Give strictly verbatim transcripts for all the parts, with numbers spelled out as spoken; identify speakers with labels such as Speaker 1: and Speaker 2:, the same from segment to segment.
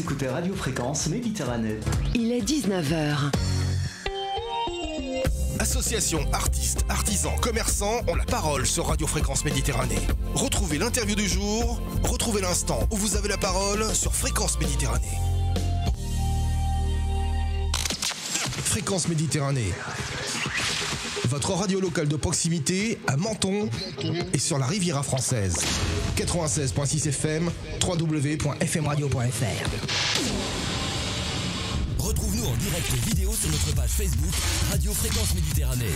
Speaker 1: écoutez Radio Fréquence Méditerranée.
Speaker 2: Il est dix-neuf heures.
Speaker 3: Associations, artistes, artisans, commerçants ont la parole sur Radio Fréquence Méditerranée. Retrouvez l'interview du jour, retrouvez l'instant où vous avez la parole sur Fréquence Méditerranée. Fréquence Méditerranée. Votre radio locale de proximité à Menton et sur la Riviera française. quatre-vingt-seize virgule six F M, w w w point f m radio point f r.
Speaker 4: Retrouve-nous en direct vidéo sur notre page Facebook Radio Fréquence Méditerranée.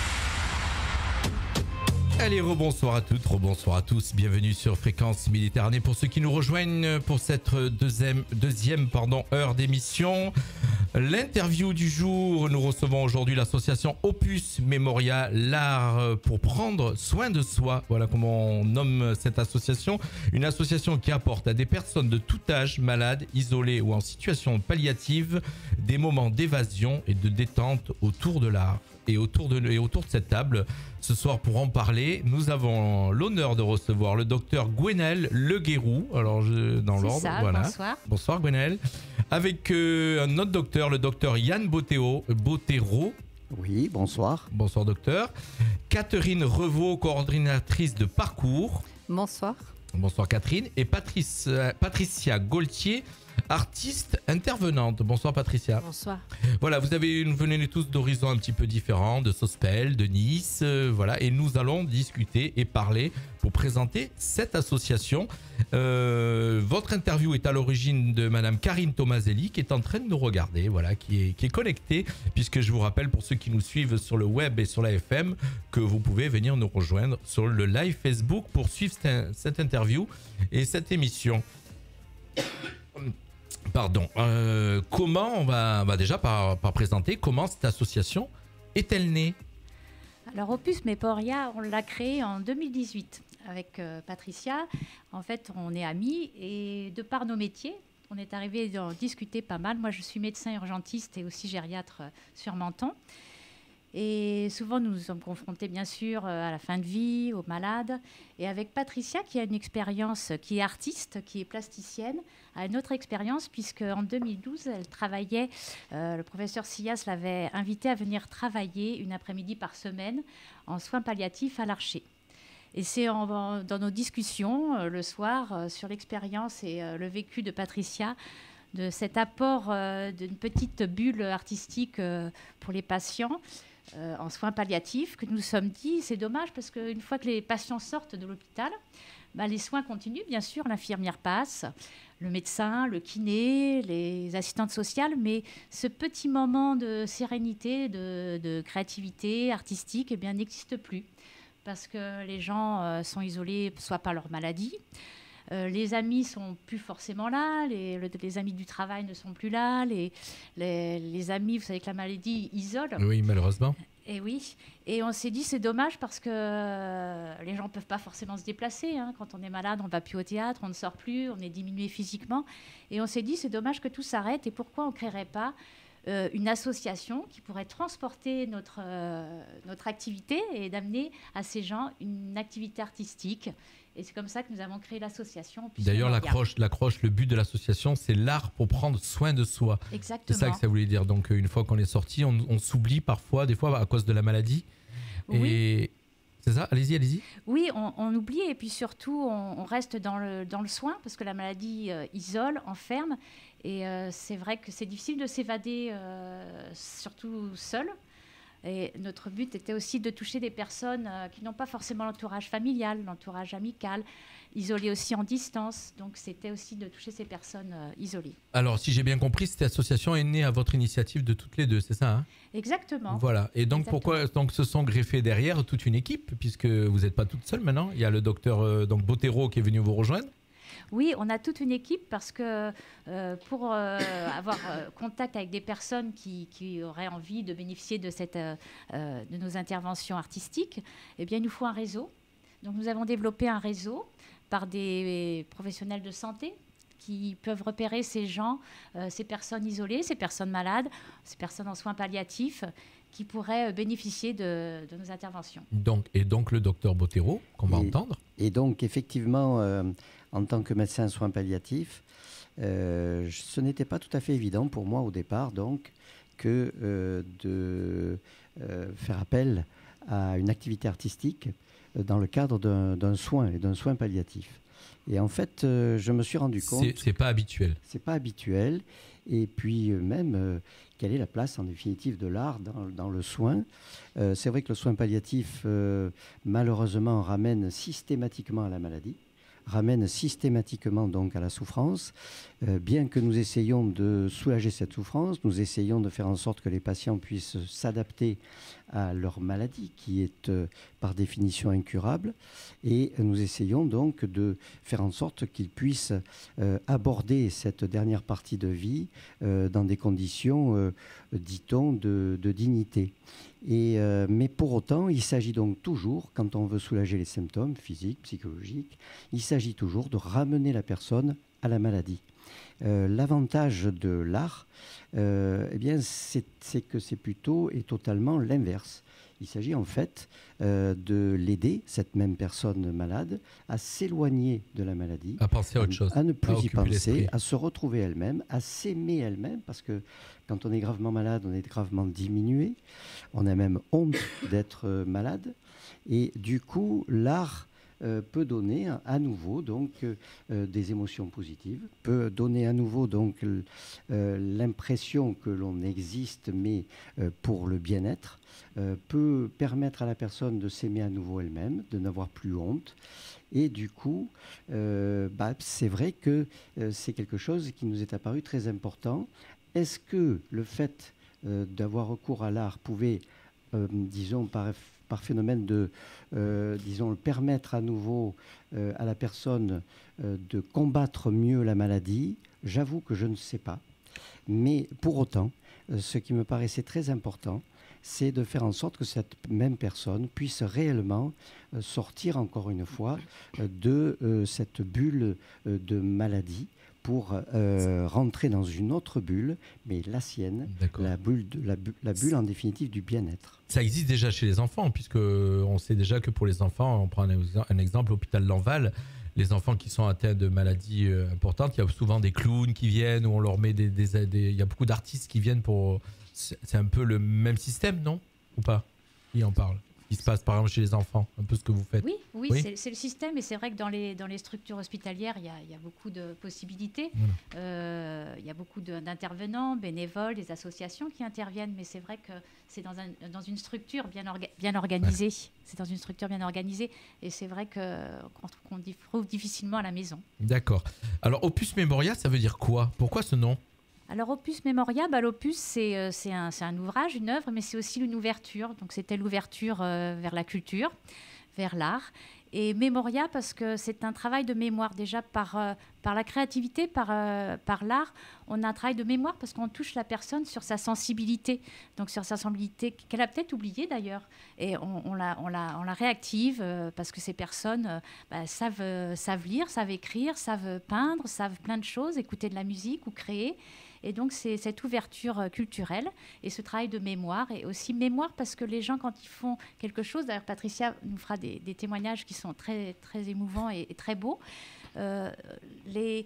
Speaker 5: Allez, rebonsoir à toutes, rebonsoir à tous, bienvenue sur Fréquence Méditerranée. Pour ceux qui nous rejoignent pour cette deuxième, deuxième pardon, heure d'émission, l'interview du jour, nous recevons aujourd'hui l'association Opus Memoria, l'art pour prendre soin de soi. Voilà comment on nomme cette association. Une association qui apporte à des personnes de tout âge, malades, isolées ou en situation palliative, des moments d'évasion et de détente autour de l'art. Et autour de, et autour de cette table, ce soir pour en parler, nous avons l'honneur de recevoir le docteur Gwenaëlle Leguérou. Alors, je, dans
Speaker 6: C'est
Speaker 5: l'ordre,
Speaker 6: ça,
Speaker 5: voilà.
Speaker 6: Bonsoir.
Speaker 5: Bonsoir Gwenaëlle. Avec euh, un autre docteur, le docteur Yann Bottero. Bottero.
Speaker 7: Oui, bonsoir.
Speaker 5: Bonsoir docteur. Catherine Revaux, coordinatrice de parcours.
Speaker 6: Bonsoir.
Speaker 5: Bonsoir Catherine. Et Patrice, euh, Patricia Gaultier, artiste intervenante. Bonsoir Patricia.
Speaker 6: Bonsoir.
Speaker 5: Voilà, vous avez vous venez tous d'horizons un petit peu différents, de Sospel, de Nice, euh, voilà, et nous allons discuter et parler pour présenter cette association. Euh, votre interview est à l'origine de Madame Karine Tomaselli qui est en train de nous regarder, voilà, qui est qui est connectée, puisque je vous rappelle pour ceux qui nous suivent sur le web et sur la F M que vous pouvez venir nous rejoindre sur le live Facebook pour suivre cette, cette interview et cette émission. Pardon. Euh, comment on va, on va déjà par, par présenter comment cette association est-elle née?
Speaker 6: Alors Opus Memoria, on l'a créé en deux mille dix-huit avec euh, Patricia. En fait, on est amis et de par nos métiers, on est arrivé à discuter pas mal. Moi, je suis médecin urgentiste et aussi gériatre sur Menton. Et souvent, nous nous sommes confrontés, bien sûr, à la fin de vie, aux malades. Et avec Patricia, qui a une expérience, qui est artiste, qui est plasticienne, a une autre expérience, puisque en deux mille douze, elle travaillait, euh, le professeur Sillas l'avait invitée à venir travailler une après-midi par semaine en soins palliatifs à l'Archer. Et c'est en, dans nos discussions, euh, le soir, euh, sur l'expérience et euh, le vécu de Patricia, de cet apport euh, d'une petite bulle artistique euh, pour les patients, Euh, en soins palliatifs, que nous nous sommes dit, c'est dommage parce qu'une fois que les patients sortent de l'hôpital, bah, les soins continuent, bien sûr, l'infirmière passe, le médecin, le kiné, les assistantes sociales, mais ce petit moment de sérénité, de, de créativité artistique, eh bien, n'existe plus parce que les gens euh, sont isolés, soit par leur maladie, Euh, les amis sont plus forcément là, les, le, les amis du travail ne sont plus là, les, les, les amis, vous savez que la maladie isole.
Speaker 5: Oui, malheureusement.
Speaker 6: Et oui, et on s'est dit c'est dommage parce que euh, les gens ne peuvent pas forcément se déplacer. Hein. Quand on est malade, on ne va plus au théâtre, on ne sort plus, on est diminué physiquement. Et on s'est dit c'est dommage que tout s'arrête et pourquoi on ne créerait pas euh, une association qui pourrait transporter notre, euh, notre activité et d'amener à ces gens une activité artistique. Et c'est comme ça que nous avons créé l'association.
Speaker 5: D'ailleurs, l'accroche, l'accroche, le but de l'association, c'est l'art pour prendre soin de soi.
Speaker 6: Exactement.
Speaker 5: C'est ça que ça voulait dire. Donc, une fois qu'on est sorti, on, on s'oublie parfois, des fois, à cause de la maladie.
Speaker 6: Oui.
Speaker 5: Et c'est ça. Allez-y, allez-y.
Speaker 6: Oui, on, on oublie et puis surtout, on, on reste dans le, dans le soin parce que la maladie euh, isole, enferme. Et euh, c'est vrai que c'est difficile de s'évader, euh, surtout seul. Et notre but était aussi de toucher des personnes euh, qui n'ont pas forcément l'entourage familial, l'entourage amical, isolées aussi en distance. Donc, c'était aussi de toucher ces personnes euh, isolées.
Speaker 5: Alors, si j'ai bien compris, cette association est née à votre initiative de toutes les deux, c'est ça, hein?
Speaker 6: Exactement.
Speaker 5: Voilà. Et donc,
Speaker 6: Exactement.
Speaker 5: pourquoi donc se sont greffés derrière toute une équipe, puisque vous n'êtes pas toute seule maintenant. Il y a le docteur euh, donc Bottero qui est venu vous rejoindre.
Speaker 6: Oui, on a toute une équipe parce que euh, pour euh, avoir euh, contact avec des personnes qui, qui auraient envie de bénéficier de, cette, euh, de nos interventions artistiques, eh bien, il nous faut un réseau. Donc, nous avons développé un réseau par des professionnels de santé qui peuvent repérer ces gens, euh, ces personnes isolées, ces personnes malades, ces personnes en soins palliatifs qui pourraient bénéficier de, de nos interventions.
Speaker 5: Donc, et donc le docteur Bottero, qu'on va
Speaker 7: et,
Speaker 5: entendre.
Speaker 7: Et donc, effectivement, euh, en tant que médecin en soins palliatifs, Euh, ce n'était pas tout à fait évident pour moi au départ, donc, que euh, de euh, faire appel à une activité artistique dans le cadre d'un, d'un soin et d'un soin palliatif. Et en fait, euh, je me suis rendu compte...
Speaker 5: C'est, c'est pas habituel.
Speaker 7: C'est pas habituel. Et puis euh, même, euh, quelle est la place en définitive de l'art dans, dans le soin ? euh, C'est vrai que le soin palliatif, euh, malheureusement, ramène systématiquement à la maladie, ramène systématiquement donc à la souffrance. Euh, bien que nous essayons de soulager cette souffrance, nous essayons de faire en sorte que les patients puissent s'adapter à leur maladie qui est euh, par définition incurable, et nous essayons donc de faire en sorte qu'ils puissent euh, aborder cette dernière partie de vie euh, dans des conditions, euh, dit-on, de, de dignité. Et, euh, mais pour autant, il s'agit donc toujours, quand on veut soulager les symptômes physiques, psychologiques, il s'agit toujours de ramener la personne à la maladie. Euh, l'avantage de l'art, euh, eh bien, c'est, c'est que c'est plutôt et totalement l'inverse. Il s'agit en fait euh, de l'aider, cette même personne malade, à s'éloigner de la maladie,
Speaker 5: à penser à autre chose,
Speaker 7: à ne plus
Speaker 5: à
Speaker 7: y penser,
Speaker 5: l'esprit.
Speaker 7: à se retrouver elle-même, à s'aimer elle-même, parce que quand on est gravement malade, on est gravement diminué, on a même honte d'être malade, et du coup, l'art Euh, peut donner à nouveau donc euh, des émotions positives, peut donner à nouveau donc euh, l'impression que l'on existe, mais euh, pour le bien-être, euh, peut permettre à la personne de s'aimer à nouveau elle-même, de n'avoir plus honte. Et du coup, euh, bah, c'est vrai que euh, c'est quelque chose qui nous est apparu très important. Est-ce que le fait euh, d'avoir recours à l'art pouvait, euh, disons, par par phénomène de, euh, disons, permettre à nouveau euh, à la personne euh, de combattre mieux la maladie? J'avoue que je ne sais pas. Mais pour autant, euh, ce qui me paraissait très important, c'est de faire en sorte que cette même personne puisse réellement euh, sortir, encore une fois, euh, de euh, cette bulle euh, de maladie, pour euh, rentrer dans une autre bulle, mais la sienne, la bulle, de, la, bu- la bulle en définitive du bien-être.
Speaker 5: Ça existe déjà chez les enfants, puisque on sait déjà que pour les enfants, on prend un, un exemple, l'hôpital Lanval, les enfants qui sont atteints de maladies euh, importantes, il y a souvent des clowns qui viennent, où on leur met des, des, des... Il y a beaucoup d'artistes qui viennent pour... C'est un peu le même système, non ? Ou pas ? Qui en parle ? Qui se passe par exemple chez les enfants, un peu ce que vous faites.
Speaker 6: Oui, oui,
Speaker 5: oui
Speaker 6: c'est, c'est le système, et c'est vrai que dans les, dans les structures hospitalières, il y a, il y a beaucoup de possibilités.
Speaker 5: Voilà.
Speaker 6: Euh, il y a beaucoup de, d'intervenants, bénévoles, des associations qui interviennent, mais c'est vrai que c'est dans, un, dans une structure bien, orga, bien organisée. Ouais. C'est dans une structure bien organisée, et c'est vrai que, qu'on, qu'on trouve difficilement à la maison.
Speaker 5: D'accord. Alors, Opus Memoria, ça veut dire quoi ? Pourquoi ce nom ?
Speaker 6: Alors, Opus Memoria, bah, l'opus, c'est, euh, c'est, un, c'est un ouvrage, une œuvre, mais c'est aussi une ouverture. Donc, c'était l'ouverture euh, vers la culture, vers l'art. Et Memoria, parce que c'est un travail de mémoire, déjà par, euh, par la créativité, par, euh, par l'art. On a un travail de mémoire parce qu'on touche la personne sur sa sensibilité, donc sur sa sensibilité qu'elle a peut-être oubliée d'ailleurs. Et on, on, la, on, la, on la réactive euh, parce que ces personnes euh, bah, savent, euh, savent lire, savent écrire, savent peindre, savent plein de choses, écouter de la musique ou créer. Et donc, c'est cette ouverture culturelle et ce travail de mémoire. Et aussi mémoire parce que les gens, quand ils font quelque chose, d'ailleurs, Patricia nous fera des, des témoignages qui sont très, très émouvants et, et très beaux. Euh, les,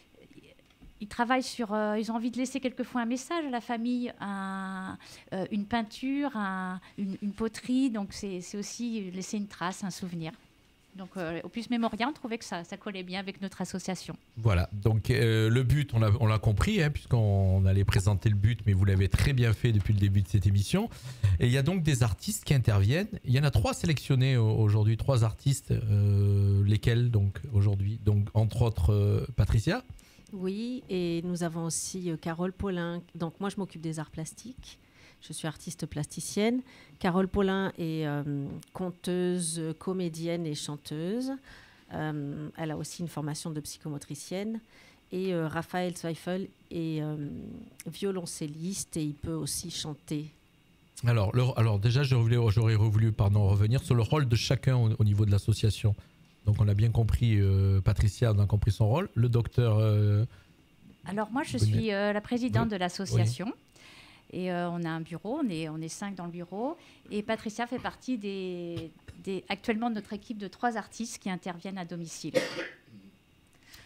Speaker 6: ils travaillent sur... Euh, ils ont envie de laisser quelquefois un message à la famille, un, euh, une peinture, un, une, une poterie. Donc, c'est, c'est aussi laisser une trace, un souvenir. Donc, euh, Opus Memoria, on trouvait que ça, ça collait bien avec notre association.
Speaker 5: Voilà, donc euh, le but, on l'a, on l'a compris, hein, puisqu'on allait présenter le but, mais vous l'avez très bien fait depuis le début de cette émission. Et il y a donc des artistes qui interviennent. Il y en a trois sélectionnés aujourd'hui, trois artistes, euh, lesquels donc aujourd'hui, donc entre autres euh, Patricia.
Speaker 8: Oui, et nous avons aussi euh, Carole Paulin. Donc moi, je m'occupe des arts plastiques. Je suis artiste plasticienne. Carole Paulin est euh, conteuse, comédienne et chanteuse. Euh, elle a aussi une formation de psychomotricienne. Et euh, Raphaël Zweifel est euh, violoncelliste et il peut aussi chanter.
Speaker 5: Alors, le, alors déjà, j'aurais, j'aurais voulu pardon, revenir sur le rôle de chacun au, au niveau de l'association. Donc on a bien compris, euh, Patricia, on a compris son rôle. Le docteur... Euh,
Speaker 6: alors moi, je
Speaker 5: Bonnet.
Speaker 6: suis euh, la présidente
Speaker 5: oui.
Speaker 6: de l'association. Oui. Et euh, on a un bureau, on est, on est cinq dans le bureau. Et Patricia fait partie des, des, actuellement de notre équipe de trois artistes qui interviennent à domicile.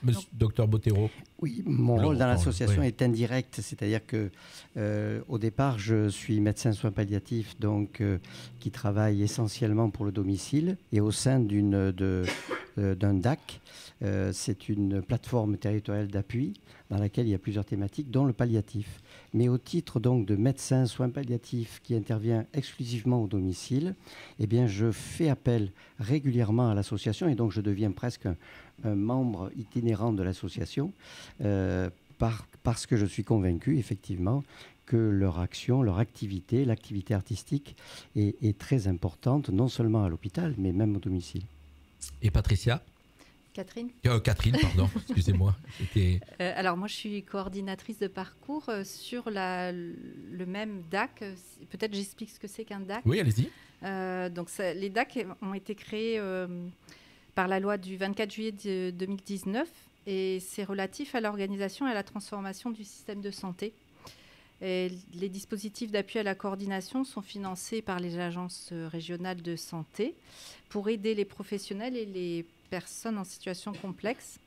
Speaker 5: Monsieur Docteur Bottero.
Speaker 7: Oui, mon
Speaker 5: Le
Speaker 7: rôle dans
Speaker 5: rôle,
Speaker 7: l'association
Speaker 5: oui.
Speaker 7: est indirect, c'est-à-dire que euh, au départ, je suis médecin soins palliatifs, donc euh, qui travaille essentiellement pour le domicile et au sein d'une de euh, d'un D A C. Euh, c'est une plateforme territoriale d'appui dans laquelle il y a plusieurs thématiques, dont le palliatif. Mais au titre donc de médecin soins palliatifs qui intervient exclusivement au domicile, eh bien, je fais appel régulièrement à l'association et donc je deviens presque un, un membre itinérant de l'association euh, par, parce que je suis convaincu, effectivement, que leur action, leur activité, l'activité artistique est, est très importante, non seulement à l'hôpital, mais même au domicile.
Speaker 5: Et Patricia
Speaker 9: Catherine
Speaker 5: euh, Catherine, pardon, excusez-moi. C'était...
Speaker 9: Euh, alors moi je suis coordinatrice de parcours euh, sur la, le même D A C. Peut-être j'explique ce que c'est qu'un D A C.
Speaker 5: Oui, allez-y.
Speaker 9: Euh, donc ça, les D A C ont été créés euh, par la loi du vingt-quatre juillet de, deux mille dix-neuf et c'est relatif à l'organisation et à la transformation du système de santé. Et les dispositifs d'appui à la coordination sont financés par les agences régionales de santé pour aider les professionnels et les personnes en situation complexe.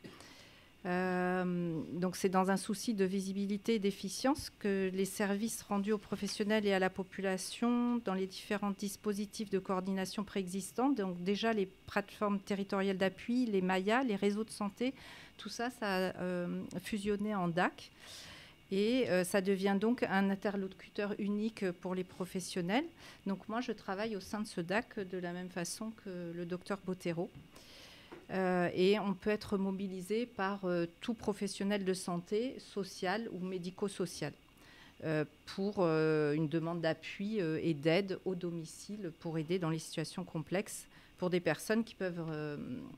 Speaker 9: Euh, donc c'est dans un souci de visibilité et d'efficience que les services rendus aux professionnels et à la population dans les différents dispositifs de coordination préexistants, donc déjà les plateformes territoriales d'appui, les MAIA, les réseaux de santé, tout ça, ça a euh, fusionné en D A C. Et euh, ça devient donc un interlocuteur unique pour les professionnels. Donc moi, je travaille au sein de ce D A C de la même façon que le docteur Bottero. Euh, et on peut être mobilisé par euh, tout professionnel de santé, social ou médico-social, euh, pour euh, une demande d'appui euh, et d'aide au domicile pour aider dans les situations complexes pour des personnes qui peuvent euh,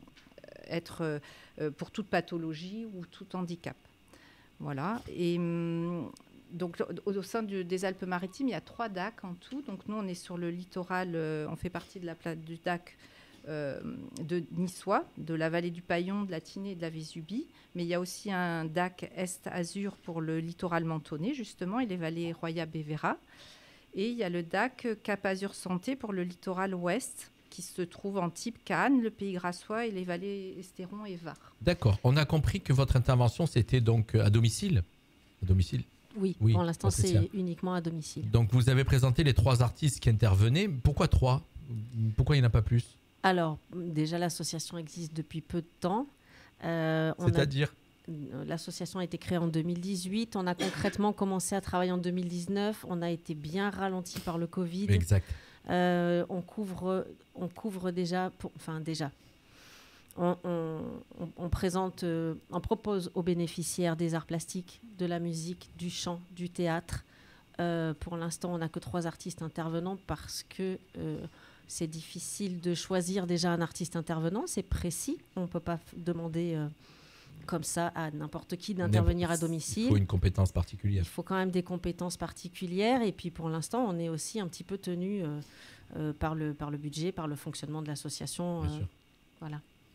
Speaker 9: être euh, pour toute pathologie ou tout handicap. Voilà. Et hum, donc, au, au sein du, des Alpes-Maritimes, il y a trois D A C en tout. Donc, nous, on est sur le littoral, euh, on fait partie de la plate du D A C euh, de Niçois, de la vallée du Paillon, de la Tinée et de la Vésubie. Mais il y a aussi un D A C Est-Azur pour le littoral mentonais, justement, et les vallées Roya-Bévéra. Et il y a le D A C Cap-Azur Santé pour le littoral ouest, qui se trouve en type Cannes, le Pays Grassois et les vallées Estéron et Var.
Speaker 5: D'accord. On a compris que votre intervention, c'était donc à domicile. À domicile.
Speaker 8: Oui,
Speaker 5: Oui,
Speaker 8: pour l'instant,
Speaker 5: Patricia.
Speaker 8: c'est uniquement à domicile.
Speaker 5: Donc, vous avez présenté les trois artistes qui intervenaient. Pourquoi trois ? Pourquoi il n'y en a pas plus ?
Speaker 8: Alors, déjà, l'association existe depuis peu de temps. Euh, on a-
Speaker 5: C'est-à-dire ?
Speaker 8: L'association a été créée en deux mille dix-huit. On a concrètement commencé à travailler en deux mille dix-neuf. On a été bien ralenti par le Covid.
Speaker 5: Exact.
Speaker 8: Euh, on couvre, on couvre déjà, pour, enfin déjà, on, on, on, on présente, euh, on propose aux bénéficiaires des arts plastiques, de la musique, du chant, du théâtre. Euh, pour l'instant, on n'a que trois artistes intervenants parce que euh, c'est difficile de choisir déjà un artiste intervenant. C'est précis. On ne peut pas f- demander euh, comme ça à n'importe qui d'intervenir à domicile.
Speaker 5: Il faut une compétence particulière.
Speaker 8: Il faut quand même des compétences particulières. Et puis pour l'instant, on est aussi un petit peu tenu euh, euh, par, le, par le budget, par le fonctionnement de l'association.
Speaker 5: Bien
Speaker 8: euh,
Speaker 5: sûr.
Speaker 8: voilà.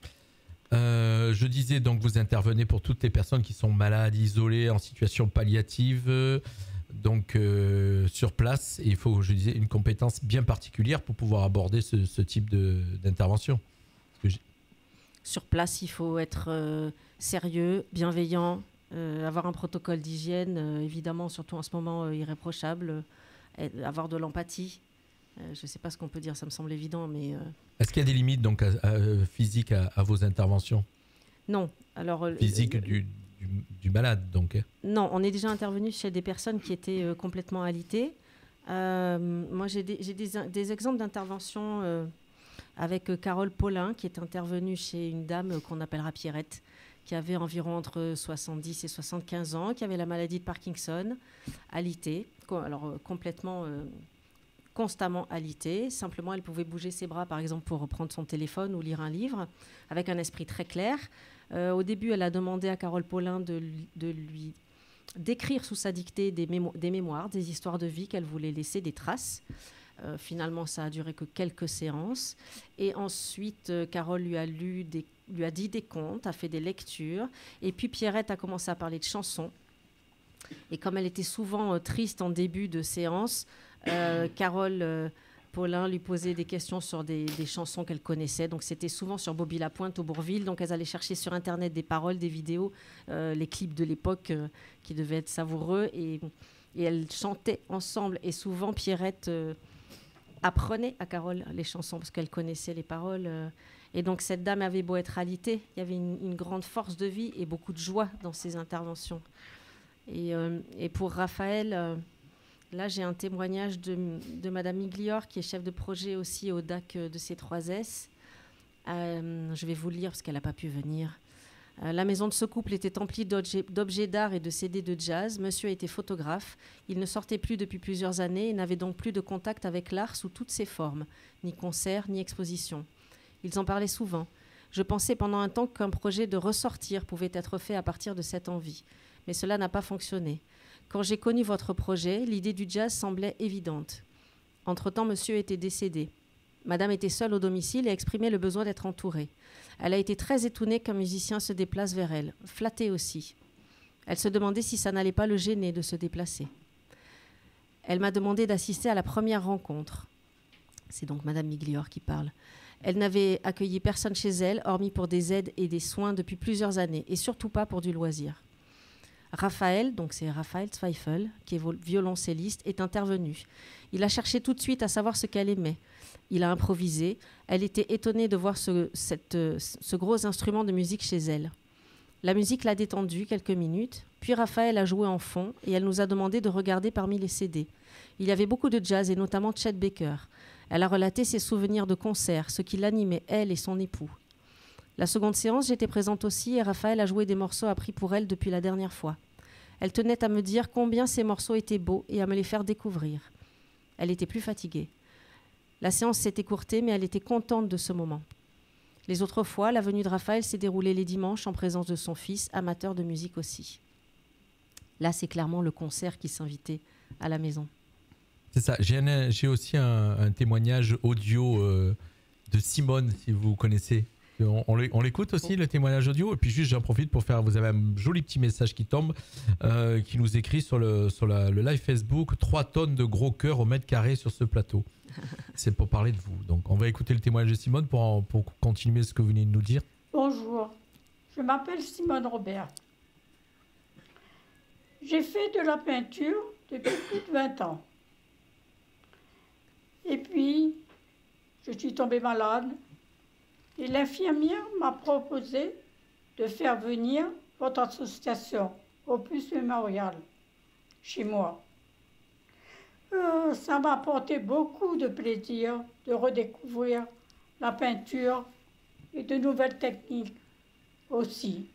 Speaker 5: Euh, je disais donc vous intervenez pour toutes les personnes qui sont malades, isolées, en situation palliative, euh, donc euh, sur place. Et il faut, je disais, une compétence bien particulière pour pouvoir aborder ce, ce type de, d'intervention. Parce que j'ai-
Speaker 8: Sur place, il faut être euh, sérieux, bienveillant, euh, avoir un protocole d'hygiène, euh, évidemment, surtout en ce moment, euh, irréprochable, euh, et avoir de l'empathie. Euh, je ne sais pas ce qu'on peut dire, ça me semble évident, mais euh,
Speaker 5: Est-ce qu'il y a des limites donc à- à- physiques à, à vos interventions
Speaker 8: non. Alors, euh,
Speaker 5: physiques
Speaker 8: euh,
Speaker 5: du, du, du malade donc hein.
Speaker 8: Non, on est déjà intervenu chez des personnes qui étaient euh, complètement alitées. Euh, moi, j'ai des, j'ai des, des exemples d'intervention euh, avec euh, Carole Paulin, qui est intervenue chez une dame euh, qu'on appellera Pierrette, qui avait environ entre soixante-dix et soixante-quinze ans, qui avait la maladie de Parkinson, alitée, co- alors euh, complètement, euh, constamment alitée. Simplement, elle pouvait bouger ses bras, par exemple, pour reprendre son téléphone ou lire un livre, avec un esprit très clair. Euh, au début, elle a demandé à Carole Paulin de, lui- de lui d'écrire sous sa dictée des, mémo- des mémoires, des histoires de vie qu'elle voulait laisser, des traces. Euh, finalement, ça a duré que quelques séances. Et ensuite, euh, Carole lui a, lu des, lui a dit des contes, a fait des lectures. Et puis, Pierrette a commencé à parler de chansons. Et comme elle était souvent euh, triste en début de séance, euh, Carole euh, Paulin lui posait des questions sur des, des chansons qu'elle connaissait. Donc c'était souvent sur Bobby Lapointe, au Bourville. Donc elles allaient chercher sur Internet des paroles, des vidéos, euh, les clips de l'époque euh, qui devaient être savoureux. Et, et elles chantaient ensemble. Et souvent, Pierrette euh, apprenait à Carole les chansons parce qu'elle connaissait les paroles. Euh, et donc cette dame avait beau être alitée, il y avait une, une grande force de vie et beaucoup de joie dans ses interventions. Et, euh, et pour Raphaël... Euh, Là, j'ai un témoignage de, de Madame Miglior, qui est chef de projet aussi au D A C de C trois S. Euh, je vais vous le lire parce qu'elle n'a pas pu venir. Euh, la maison de ce couple était emplie d'objets d'art et de C D de jazz. Monsieur était photographe. Il ne sortait plus depuis plusieurs années et n'avait donc plus de contact avec l'art sous toutes ses formes, ni concerts, ni expositions. Ils en parlaient souvent. Je pensais pendant un temps qu'un projet de ressortir pouvait être fait à partir de cette envie. Mais cela n'a pas fonctionné. Quand j'ai connu votre projet, l'idée du jazz semblait évidente. Entre-temps, monsieur était décédé. Madame était seule au domicile et exprimait le besoin d'être entourée. Elle a été très étonnée qu'un musicien se déplace vers elle, flattée aussi. Elle se demandait si ça n'allait pas le gêner de se déplacer. Elle m'a demandé d'assister à la première rencontre. C'est donc Madame Miglior qui parle. Elle n'avait accueilli personne chez elle, hormis pour des aides et des soins depuis plusieurs années, et surtout pas pour du loisir. Raphaël, donc c'est Raphaël Zweifel, qui est violoncelliste, est intervenu. Il a cherché tout de suite à savoir ce qu'elle aimait. Il a improvisé. Elle était étonnée de voir ce, cette, ce gros instrument de musique chez elle. La musique l'a détendue quelques minutes, puis Raphaël a joué en fond et elle nous a demandé de regarder parmi les C D. Il y avait beaucoup de jazz et notamment Chet Baker. Elle a relaté ses souvenirs de concerts, ce qui l'animait, elle et son époux. La seconde séance, j'étais présente aussi et Raphaël a joué des morceaux appris pour elle depuis la dernière fois. Elle tenait à me dire combien ces morceaux étaient beaux et à me les faire découvrir. Elle était plus fatiguée. La séance s'est écourtée, mais elle était contente de ce moment. Les autres fois, la venue de Raphaël s'est déroulée les dimanches en présence de son fils, amateur de musique aussi. Là, c'est clairement le concert qui s'invitait à la maison.
Speaker 5: C'est ça. J'ai, un, j'ai aussi un, un témoignage audio euh, de Simone, si vous connaissez. On, on l'écoute aussi, le témoignage audio. Et puis juste, j'en profite pour faire... Vous avez un joli petit message qui tombe, euh, qui nous écrit sur, le, sur la, le live Facebook. trois tonnes de gros cœurs au mètre carré sur ce plateau. C'est pour parler de vous. Donc, on va écouter le témoignage de Simone pour, en, pour continuer ce que vous venez de nous dire.
Speaker 10: Bonjour, je m'appelle Simone Robert. J'ai fait de la peinture depuis plus de vingt ans. Et puis, je suis tombée malade. Et l'infirmière m'a proposé de faire venir votre association, Opus Mémorial, chez moi. Euh, ça m'a apporté beaucoup de plaisir de redécouvrir la peinture et de nouvelles techniques aussi.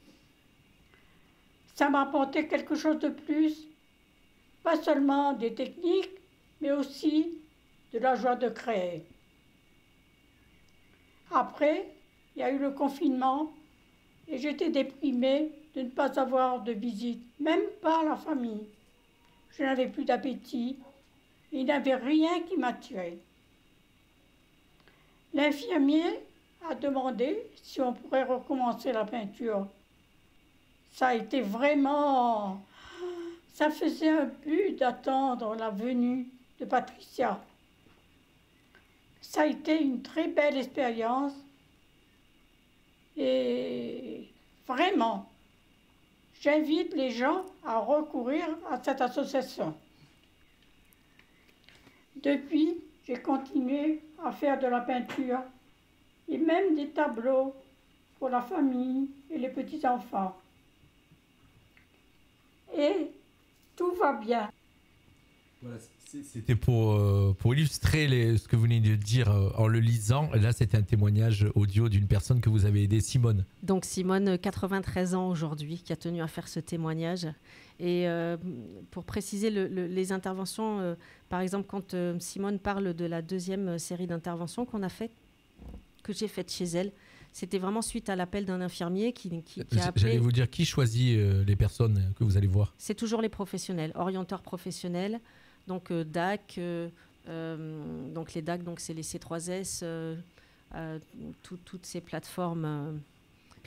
Speaker 10: Ça m'a apporté quelque chose de plus, pas seulement des techniques, mais aussi de la joie de créer. Après, il y a eu le confinement et j'étais déprimée de ne pas avoir de visite, même pas la famille. Je n'avais plus d'appétit et il n'y avait rien qui m'attirait. L'infirmier a demandé si on pourrait recommencer la peinture. Ça a été vraiment... Ça faisait un but d'attendre la venue de Patricia. Ça a été une très belle expérience et vraiment, j'invite les gens à recourir à cette association. Depuis, j'ai continué à faire de la peinture et même des tableaux pour la famille et les petits-enfants. Et tout va bien.
Speaker 5: Voilà, c'était pour, euh, pour illustrer les, ce que vous venez de dire euh, en le lisant. Et là, c'était un témoignage audio d'une personne que vous avez aidée, Simone.
Speaker 8: Donc Simone, quatre-vingt-treize ans aujourd'hui, qui a tenu à faire ce témoignage. Et euh, pour préciser le, le, les interventions, euh, par exemple, quand euh, Simone parle de la deuxième série d'interventions qu'on a fait, que j'ai faite chez elle, c'était vraiment suite à l'appel d'un infirmier qui, qui, qui a appelé...
Speaker 5: J'allais vous dire, qui choisit euh, les personnes que vous allez voir? C'est
Speaker 8: toujours les professionnels, orienteurs professionnels. Donc euh, D A C, euh, euh, donc les D A C, donc c'est les C trois S, euh, euh, tout, toutes ces plateformes, euh,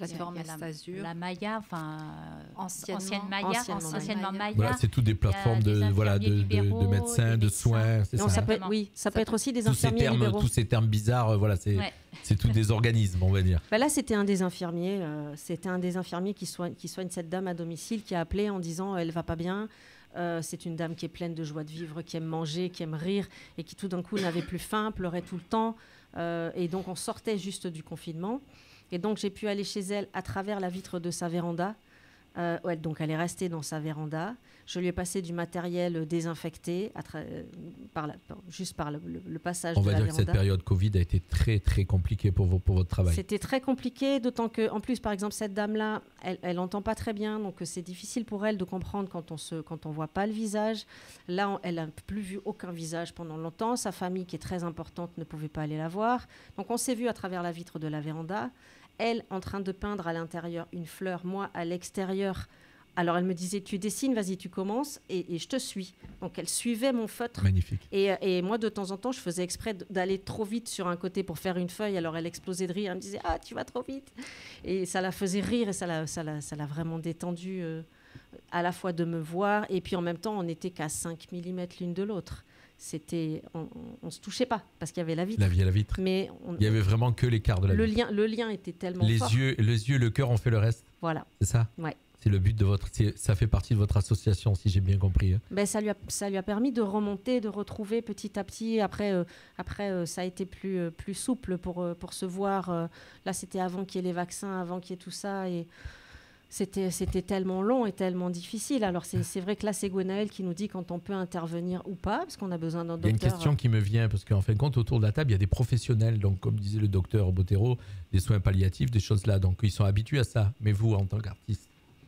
Speaker 9: plateforme
Speaker 6: il y a la,
Speaker 9: Azur.
Speaker 6: La Maya, enfin
Speaker 9: anciennement,
Speaker 6: ancienne Maya,
Speaker 8: anciennement,
Speaker 6: anciennement Maya.
Speaker 5: Voilà, c'est toutes des plateformes de, voilà, de, de, de médecins, de soins. C'est
Speaker 8: non,
Speaker 5: ça,
Speaker 8: ça
Speaker 5: hein.
Speaker 8: peut être, oui, ça, ça peut être aussi des
Speaker 5: tous
Speaker 8: infirmiers
Speaker 5: ces termes,
Speaker 8: libéraux.
Speaker 5: tous ces termes bizarres, voilà, c'est
Speaker 6: ouais.
Speaker 5: c'est tous des organismes, on va dire.
Speaker 8: Bah là, c'était un des infirmiers. Euh, c'était un des infirmiers qui soigne, qui soigne cette dame à domicile, qui a appelé en disant elle va pas bien. Euh, c'est une dame qui est pleine de joie de vivre, qui aime manger, qui aime rire et qui tout d'un coup n'avait plus faim, pleurait tout le temps. Euh, et donc on sortait juste du confinement. Et donc j'ai pu aller chez elle à travers la vitre de sa véranda. Euh, ouais, donc elle est restée dans sa véranda. Je lui ai passé du matériel désinfecté à tra- par la, juste par le, le, le passage
Speaker 5: on
Speaker 8: de la véranda.
Speaker 5: On va dire que cette période Covid a été très très compliquée pour, vos, pour votre travail.
Speaker 8: C'était très compliqué, d'autant que, en plus, par exemple, cette dame-là, elle, elle entend pas très bien, donc c'est difficile pour elle de comprendre quand on se, quand on voit pas le visage. Là, on, elle a plus vu aucun visage pendant longtemps. Sa famille, qui est très importante, ne pouvait pas aller la voir. Donc, on s'est vu à travers la vitre de la véranda. Elle, en train de peindre à l'intérieur une fleur, moi, à l'extérieur. Alors, elle me disait, tu dessines, vas-y, tu commences, et, et je te suis. Donc, elle suivait mon feutre.
Speaker 5: Magnifique.
Speaker 8: Et, et moi, de temps en temps, je faisais exprès d'aller trop vite sur un côté pour faire une feuille. Alors, elle explosait de rire. Elle me disait, ah, tu vas trop vite. Et ça la faisait rire et ça l'a, ça l'a, ça l'a vraiment détendue, euh, à la fois de me voir. Et puis, en même temps, on n'était qu'à cinq millimètres l'une de l'autre. C'était, on ne se touchait pas parce qu'il y avait la vitre.
Speaker 5: La vie à la vitre.
Speaker 8: Mais on,
Speaker 5: il y avait vraiment que l'écart de la
Speaker 8: le
Speaker 5: vitre.
Speaker 8: Lien, le lien était tellement
Speaker 5: les
Speaker 8: fort.
Speaker 5: Yeux, les yeux, le cœur ont fait le reste.
Speaker 8: Voilà.
Speaker 5: C'est ça.
Speaker 8: Ouais.
Speaker 5: C'est le but de votre. Ça fait partie de votre association, si j'ai bien compris.
Speaker 8: Ben, ça, lui a, ça lui a permis de remonter, de retrouver petit à petit. Après, euh, après euh, ça a été plus, euh, plus souple pour, euh, pour se voir. Euh, là, c'était avant qu'il y ait les vaccins, avant qu'il y ait tout ça. Et c'était, c'était tellement long et tellement difficile. Alors, c'est, c'est vrai que là, c'est Gwenaëlle qui nous dit quand on peut intervenir ou pas, parce qu'on a besoin d'un docteur.
Speaker 5: Il y a une question qui me vient, parce qu'en fin de compte, autour de la table, il y a des professionnels, donc comme disait le docteur Bottero, des soins palliatifs, des choses là. Donc, ils sont habitués à ça. Mais vous, en tant qu'artiste,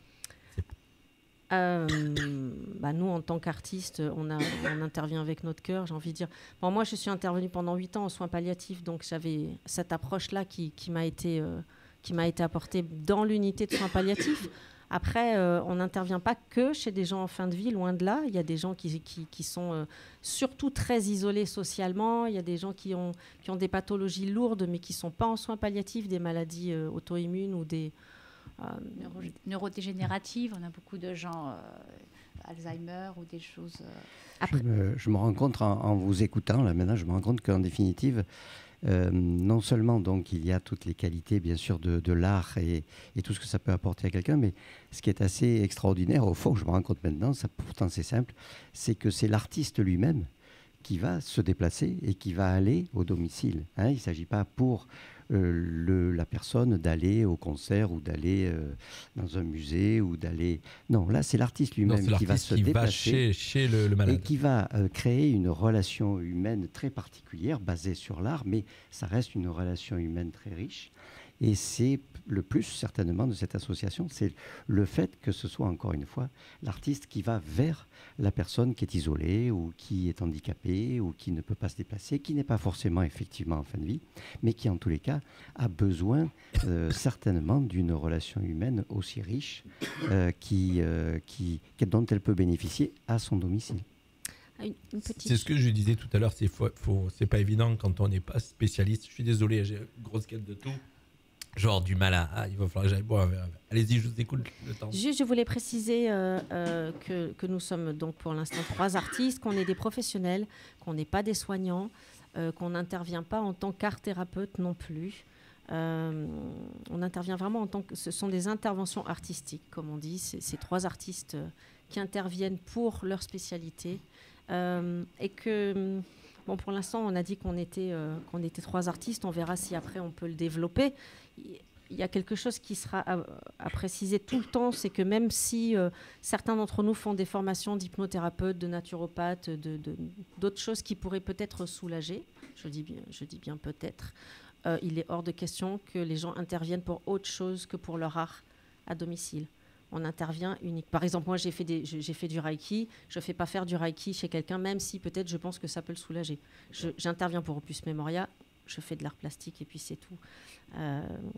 Speaker 8: Euh, bah nous, en tant qu'artistes, on, a, on intervient avec notre cœur, j'ai envie de dire. Bon, moi, je suis intervenue pendant huit ans en soins palliatifs, donc j'avais cette approche-là qui, qui, m'a été, euh, qui m'a été apportée dans l'unité de soins palliatifs. Après, euh, on n'intervient pas que chez des gens en fin de vie, loin de là. Il y a des gens qui, qui, qui sont euh, surtout très isolés socialement. Il y a des gens qui ont, qui ont des pathologies lourdes, mais qui ne sont pas en soins palliatifs, des maladies euh, auto-immunes ou des...
Speaker 6: Euh, Neuro, neurodégénérative, on a beaucoup de gens euh, Alzheimer ou des choses. Euh...
Speaker 7: Après. Je, me, je me rends compte en, en vous écoutant, là maintenant, je me rends compte qu'en définitive, euh, non seulement donc il y a toutes les qualités bien sûr de, de l'art et, et tout ce que ça peut apporter à quelqu'un, mais ce qui est assez extraordinaire, au fond, je me rends compte maintenant, ça, pourtant c'est simple, c'est que c'est l'artiste lui-même qui va se déplacer et qui va aller au domicile. Hein, il ne s'agit pas pour euh, le, la personne d'aller au concert ou d'aller euh, dans un musée ou d'aller... Non, là, c'est l'artiste lui-même
Speaker 5: non, c'est
Speaker 7: qui va se
Speaker 5: qui
Speaker 7: déplacer
Speaker 5: va chez, chez le, le malade.
Speaker 7: Et qui va euh, créer une relation humaine très particulière, basée sur l'art, mais ça reste une relation humaine très riche. Et c'est le plus certainement de cette association, c'est le fait que ce soit encore une fois l'artiste qui va vers la personne qui est isolée ou qui est handicapée ou qui ne peut pas se déplacer, qui n'est pas forcément effectivement en fin de vie, mais qui en tous les cas a besoin euh, certainement d'une relation humaine aussi riche euh, qui, euh, qui, dont elle peut bénéficier à son domicile.
Speaker 8: Une, une petite...
Speaker 5: C'est ce que je disais tout à l'heure, c'est, faut, faut, c'est pas évident quand on n'est pas spécialiste. Je suis désolé, j'ai une grosse quête de tout. Genre du mal à... Ah, il va falloir que j'aille boire un verre. Allez-y, je vous écoute le temps.
Speaker 8: Juste, je voulais préciser euh, euh, que, que nous sommes donc pour l'instant trois artistes, qu'on est des professionnels, qu'on n'est pas des soignants, euh, qu'on n'intervient pas en tant qu'art thérapeute non plus. Euh, on intervient vraiment en tant que... Ce sont des interventions artistiques, comme on dit. C'est, c'est trois artistes qui interviennent pour leur spécialité. Euh, et que... Bon, pour l'instant, on a dit qu'on était, euh, qu'on était trois artistes. On verra si après on peut le développer. Il y a quelque chose qui sera à, à préciser tout le temps, c'est que même si euh, certains d'entre nous font des formations d'hypnothérapeute, de naturopathe, de, de, d'autres choses qui pourraient peut-être soulager, je dis bien, je dis bien peut-être, euh, il est hors de question que les gens interviennent pour autre chose que pour leur art à domicile. On intervient unique. Par exemple, moi, j'ai fait, des, j'ai fait du Reiki. Je ne fais pas faire du Reiki chez quelqu'un, même si peut-être je pense que ça peut le soulager. Je, j'interviens pour Opus Memoria. Je fais de l'art plastique et puis c'est tout. Euh,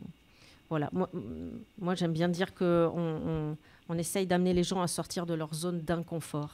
Speaker 8: voilà. Moi, moi, j'aime bien dire qu'on on, on essaye d'amener les gens à sortir de leur zone d'inconfort.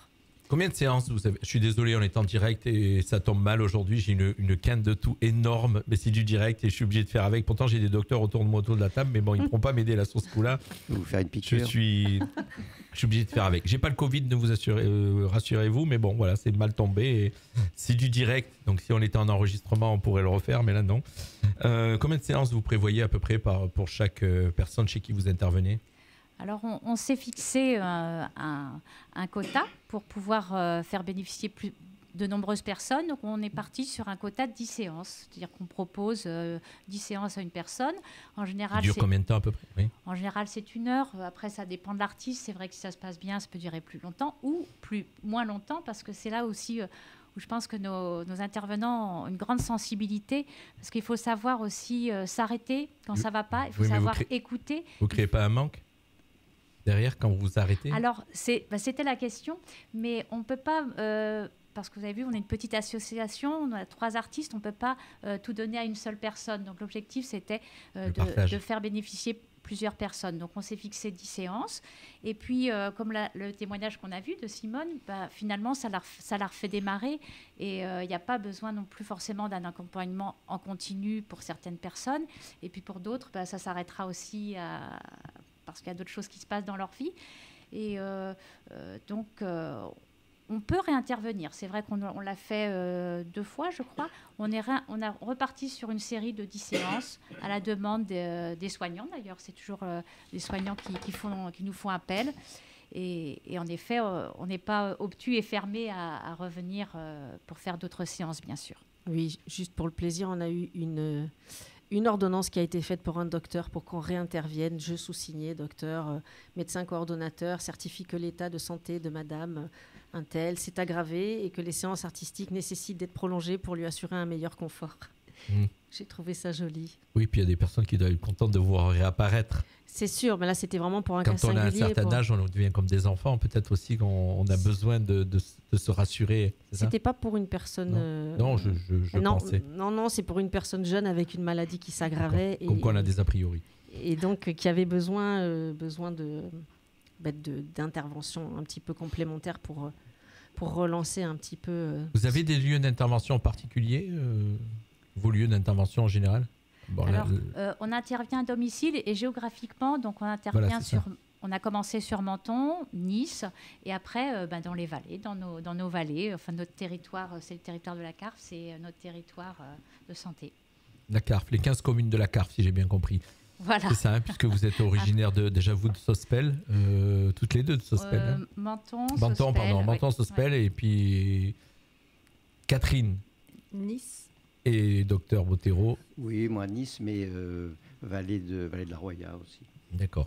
Speaker 5: Combien de séances vous avez? Je suis désolé, on est en direct et ça tombe mal aujourd'hui. J'ai une, une canne de tout énorme, mais c'est du direct et je suis obligé de faire avec. Pourtant, j'ai des docteurs autour de moi, autour de la table, mais bon, ils ne pourront pas m'aider là sur ce coup-là.
Speaker 7: Vous faire une piqûre.
Speaker 5: Je suis, je suis obligé de faire avec. J'ai pas le Covid, ne vous assurez, euh, rassurez-vous, mais bon, voilà, c'est mal tombé. Et c'est du direct, donc si on était en enregistrement, on pourrait le refaire, mais là non. Euh, combien de séances vous prévoyez à peu près par, pour chaque euh, personne chez qui vous intervenez?
Speaker 6: Alors, on, on s'est fixé euh, un, un quota pour pouvoir euh, faire bénéficier plus de nombreuses personnes. Donc, on est parti sur un quota de dix séances. C'est-à-dire qu'on propose euh, dix séances à une personne. En général,
Speaker 5: ça dure combien de temps à peu près? Oui.
Speaker 6: En général, c'est une heure. Après, ça dépend de l'artiste. C'est vrai que si ça se passe bien, ça peut durer plus longtemps ou plus, moins longtemps parce que c'est là aussi... Euh, où je pense que nos, nos intervenants ont une grande sensibilité, parce qu'il faut savoir aussi euh, s'arrêter quand ça ne va pas, il faut
Speaker 5: oui,
Speaker 6: savoir
Speaker 5: créez,
Speaker 6: écouter.
Speaker 5: Vous ne créez pas un manque derrière quand vous vous arrêtez?
Speaker 6: Alors, c'est, bah, c'était la question, mais on ne peut pas... Euh, parce que vous avez vu, on est une petite association, on a trois artistes, on ne peut pas euh, tout donner à une seule personne. Donc l'objectif, c'était euh, de, de faire bénéficier plusieurs personnes. Donc on s'est fixé dix séances. Et puis, euh, comme la, le témoignage qu'on a vu de Simone, bah, finalement, ça l'a, ça l'a refait démarrer. Et il euh, n'y a pas besoin non plus forcément d'un accompagnement en continu pour certaines personnes. Et puis pour d'autres, bah, ça s'arrêtera aussi à, parce qu'il y a d'autres choses qui se passent dans leur vie. Et euh, euh, donc... Euh, on peut réintervenir. C'est vrai qu'on on l'a fait euh, deux fois, je crois. On, est ré, on a reparti sur une série de dix séances à la demande des, des soignants, d'ailleurs. C'est toujours euh, les soignants qui, qui, font, qui nous font appel. Et, et en effet, euh, on n'est pas obtus et fermés à, à revenir euh, pour faire d'autres séances, bien sûr.
Speaker 8: Oui, juste pour le plaisir, on a eu une... Une ordonnance qui a été faite pour un docteur pour qu'on réintervienne. Je sous-signais, docteur, euh, médecin coordonnateur, certifie que l'état de santé de madame euh, un tel s'est aggravé et que les séances artistiques nécessitent d'être prolongées pour lui assurer un meilleur confort. Mmh. J'ai trouvé ça joli.
Speaker 5: Oui, puis il y a des personnes qui doivent être contentes de voir réapparaître.
Speaker 8: C'est sûr, mais là, c'était vraiment pour un
Speaker 5: Quand
Speaker 8: cas singulier.
Speaker 5: Quand on a un certain
Speaker 8: pour...
Speaker 5: âge, on devient comme des enfants. Peut-être aussi qu'on on a besoin de, de, de se rassurer.
Speaker 8: C'était pas pour une personne...
Speaker 5: Non,
Speaker 8: euh...
Speaker 5: non je, je, je
Speaker 8: non,
Speaker 5: pensais.
Speaker 8: Non, non, c'est pour une personne jeune avec une maladie qui s'aggravait.
Speaker 5: Comme quoi on a des a priori.
Speaker 8: Et donc, euh, qui avait besoin, euh, besoin de, bah, de, d'interventions un petit peu complémentaires pour, pour relancer un petit peu... Euh...
Speaker 5: Vous avez des lieux d'intervention en particulier euh, vos lieux d'intervention en général?
Speaker 6: Bon, Alors, là, euh, on intervient à domicile et géographiquement, donc on intervient voilà, sur... Ça. On a commencé sur Menton, Nice, et après euh, ben, dans les vallées, dans nos, dans nos vallées. Enfin, notre territoire, c'est le territoire de la Carfe, c'est notre territoire euh, de santé.
Speaker 5: La Carfe, les quinze communes de la Carfe, si j'ai bien compris.
Speaker 6: Voilà.
Speaker 5: C'est ça, hein, puisque vous êtes originaire de, déjà vous de Sospel, euh, toutes les deux de Sospel.
Speaker 6: Euh,
Speaker 5: hein.
Speaker 6: Menton,
Speaker 5: Menton,
Speaker 6: Sospel,
Speaker 5: pardon,
Speaker 6: ouais.
Speaker 5: Menton, Sospel, ouais. Et puis Catherine.
Speaker 9: Nice.
Speaker 5: Et docteur Bottero.
Speaker 7: Oui, moi Nice, mais euh, vallée, de, vallée de la Roya aussi.
Speaker 5: D'accord.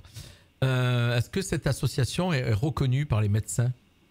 Speaker 5: Euh, est-ce que cette association est reconnue par les médecins?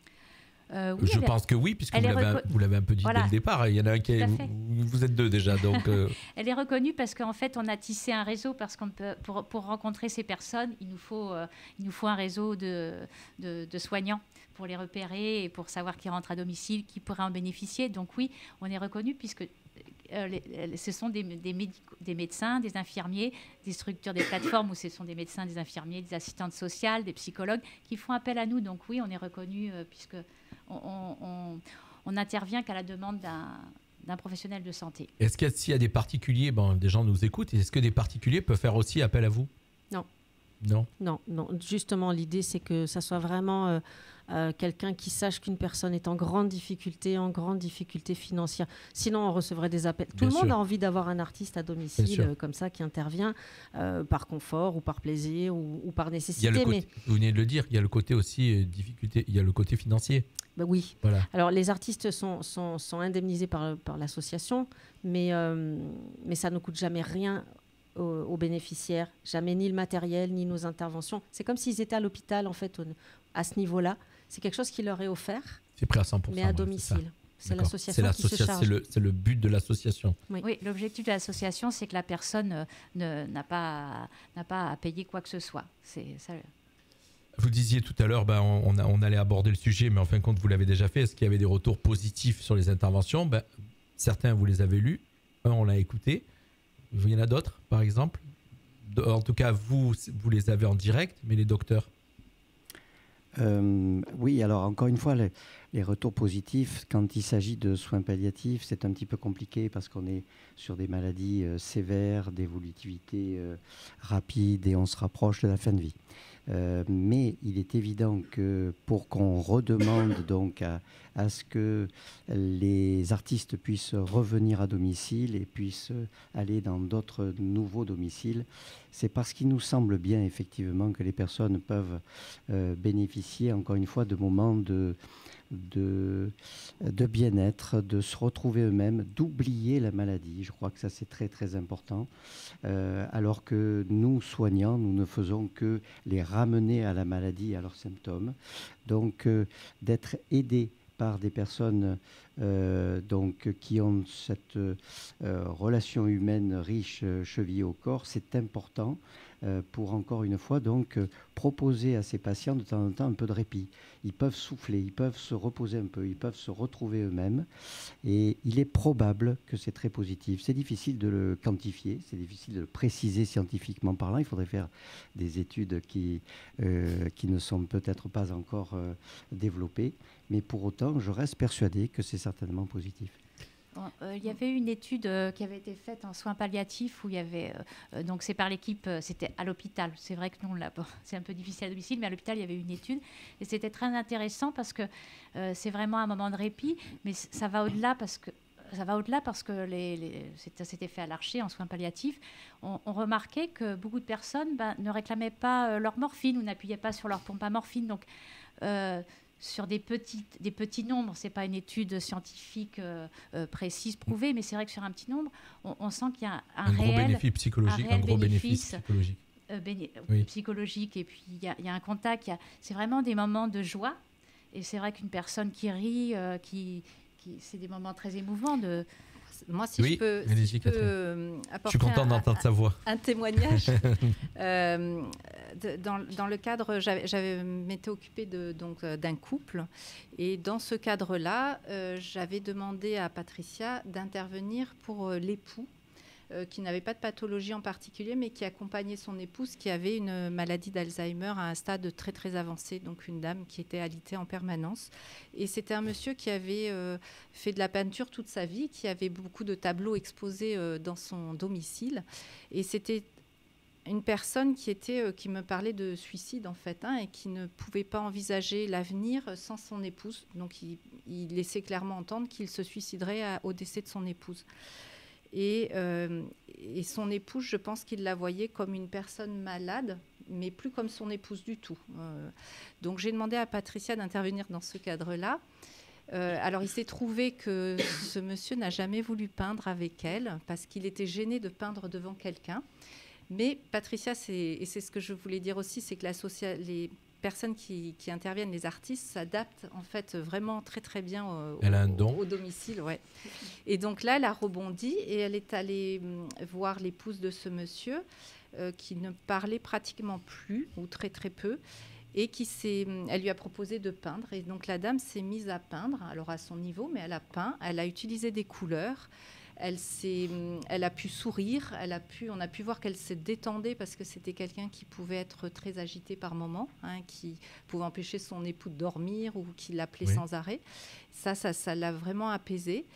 Speaker 6: euh, oui,
Speaker 5: Je
Speaker 6: elle
Speaker 5: pense
Speaker 6: est...
Speaker 5: que oui, puisque vous l'avez, reco... un, vous l'avez un peu dit voilà. dès le départ. Il y en a un qui est... Vous êtes deux déjà, donc... Euh...
Speaker 6: Elle est reconnue parce qu'en fait, on a tissé un réseau, parce qu'on peut, pour, pour rencontrer ces personnes, il nous faut, euh, il nous faut un réseau de, de, de soignants pour les repérer et pour savoir qui rentre à domicile, qui pourrait en bénéficier. Donc oui, on est reconnu puisque... Euh, les, ce sont des, des, médico, des médecins, des infirmiers, des structures, des plateformes où ce sont des médecins, des infirmiers, des assistantes sociales, des psychologues qui font appel à nous. Donc oui, on est reconnu euh, puisque on, on, on, on intervient qu'à la demande d'un, d'un professionnel de santé.
Speaker 5: Est-ce qu'il y a, s'il y a des particuliers, bon, des gens nous écoutent, est-ce que des particuliers peuvent faire aussi appel à vous?
Speaker 8: Non.
Speaker 5: Non.
Speaker 8: Non, non. Justement, l'idée c'est que ça soit vraiment euh, euh, quelqu'un qui sache qu'une personne est en grande difficulté, en grande difficulté financière. Sinon, on recevrait des appels. Tout Bien le sûr. monde a envie d'avoir un artiste à domicile euh, comme ça qui intervient euh, par confort ou par plaisir ou, ou par nécessité.
Speaker 5: Il y a le côté,
Speaker 8: mais...
Speaker 5: Vous venez de le dire, il y a le côté aussi euh, difficulté, il y a le côté financier.
Speaker 8: Ben oui.
Speaker 5: Voilà.
Speaker 8: Alors, les artistes sont, sont, sont indemnisés par, par l'association, mais, euh, mais ça ne coûte jamais rien aux, aux bénéficiaires, jamais ni le matériel, ni nos interventions. C'est comme s'ils étaient à l'hôpital, en fait, au, à ce niveau-là. C'est quelque chose qui leur est offert,
Speaker 5: c'est prêt à cent pour cent,
Speaker 8: mais à domicile. C'est, c'est l'association
Speaker 5: c'est
Speaker 8: qui se charge.
Speaker 5: C'est le, c'est le but de l'association.
Speaker 6: Oui, oui, l'objectif de l'association, c'est que la personne euh, ne, n'a, pas, n'a pas à payer quoi que ce soit. C'est ça.
Speaker 5: Vous disiez tout à l'heure, ben, on, a, on allait aborder le sujet, mais en fin de compte, vous l'avez déjà fait. Est-ce qu'il y avait des retours positifs sur les interventions? Ben, certains, vous les avez lus. Un, on l'a écouté. Il y en a d'autres, par exemple. En tout cas, vous, vous les avez en direct, mais les docteurs?
Speaker 7: Euh, oui, alors encore une fois, les, les retours positifs, quand il s'agit de soins palliatifs, c'est un petit peu compliqué parce qu'on est sur des maladies euh, sévères, d'évolutivité euh, rapide et on se rapproche de la fin de vie. Euh, mais il est évident que pour qu'on redemande donc à, à ce que les artistes puissent revenir à domicile et puissent aller dans d'autres nouveaux domiciles, c'est parce qu'il nous semble bien effectivement que les personnes peuvent euh, bénéficier encore une fois de moments de, de, de bien-être, de se retrouver eux-mêmes, d'oublier la maladie. Je crois que ça c'est très très important. Euh, alors que nous, soignants, nous ne faisons que les ramener à la maladie et à leurs symptômes. Donc euh, d'être aidés par des personnes euh, donc, qui ont cette euh, relation humaine riche, euh, chevillée au corps, c'est important euh, pour, encore une fois, donc, euh, proposer à ces patients de temps en temps un peu de répit. Ils peuvent souffler, ils peuvent se reposer un peu, ils peuvent se retrouver eux-mêmes. Et il est probable que c'est très positif. C'est difficile de le quantifier, c'est difficile de le préciser scientifiquement parlant. Il faudrait faire des études qui, euh, qui ne sont peut-être pas encore euh, développées. Mais pour autant, je reste persuadé que c'est certainement positif.
Speaker 6: Bon, euh, il y avait une étude euh, qui avait été faite en soins palliatifs où il y avait, euh, donc c'est par l'équipe, euh, c'était à l'hôpital. C'est vrai que nous, là, bon, c'est un peu difficile à domicile, mais à l'hôpital, il y avait une étude. Et c'était très intéressant parce que euh, c'est vraiment un moment de répit, mais ça va au-delà parce que Ça va au-delà parce que les, les, ça s'était fait à l'Archer en soins palliatifs. On, on remarquait que beaucoup de personnes ben, ne réclamaient pas euh, leur morphine ou n'appuyaient pas sur leur pompe à morphine. Donc, euh, sur des, petites, des petits nombres, ce n'est pas une étude scientifique euh, euh, précise, prouvée, mais c'est vrai que sur un petit nombre, on, on sent qu'il y a un, un,
Speaker 5: un
Speaker 6: réel,
Speaker 5: gros bénéfice psychologique, un, un gros bénéfice, bénéfice psychologique.
Speaker 6: Euh, béné- oui. psychologique, et puis il y, y a un contact. Y a, c'est vraiment des moments de joie. Et c'est vrai qu'une personne qui rit, euh, qui, qui, c'est des moments très émouvants de...
Speaker 9: Moi, si
Speaker 5: oui,
Speaker 9: je peux, si je peux euh, apporter
Speaker 5: je suis content d'entendre sa voix.
Speaker 9: Un, un témoignage. euh, de, dans, dans le cadre, j'avais, j'avais m'étais occupée de, donc, d'un couple. Et dans ce cadre-là, euh, j'avais demandé à Patricia d'intervenir pour euh, l'époux, euh, qui n'avait pas de pathologie en particulier, mais qui accompagnait son épouse qui avait une maladie d'Alzheimer à un stade très très avancé, donc une dame qui était alitée en permanence. Et c'était un monsieur qui avait euh, fait de la peinture toute sa vie, qui avait beaucoup de tableaux exposés euh, dans son domicile. Et c'était une personne qui, était, euh, qui me parlait de suicide en fait, hein, et qui ne pouvait pas envisager l'avenir sans son épouse. Donc il, il laissait clairement entendre qu'il se suiciderait à, au décès de son épouse. Et, euh, et son épouse, je pense qu'il la voyait comme une personne malade, mais plus comme son épouse du tout. Euh, donc j'ai demandé à Patricia d'intervenir dans ce cadre-là. Euh, alors il s'est trouvé que ce monsieur n'a jamais voulu peindre avec elle parce qu'il était gêné de peindre devant quelqu'un. Mais Patricia, c'est, et c'est ce que je voulais dire aussi, c'est que la socia- les personnes qui, qui interviennent, les artistes, s'adaptent en fait vraiment très très bien au,
Speaker 5: elle a un don.
Speaker 9: au, au domicile. Ouais. Et donc là, elle a rebondi et elle est allée voir l'épouse de ce monsieur euh, qui ne parlait pratiquement plus ou très très peu. Et qui s'est, elle lui a proposé de peindre. Et donc la dame s'est mise à peindre, alors à son niveau, mais elle a peint, elle a utilisé des couleurs. Elle, s'est, elle a pu sourire, elle a pu, on a pu voir qu'elle s'est détendue parce que c'était quelqu'un qui pouvait être très agité par moments, hein, qui pouvait empêcher son époux de dormir ou qui l'appelait oui. sans arrêt. Ça, ça, ça l'a vraiment apaisée.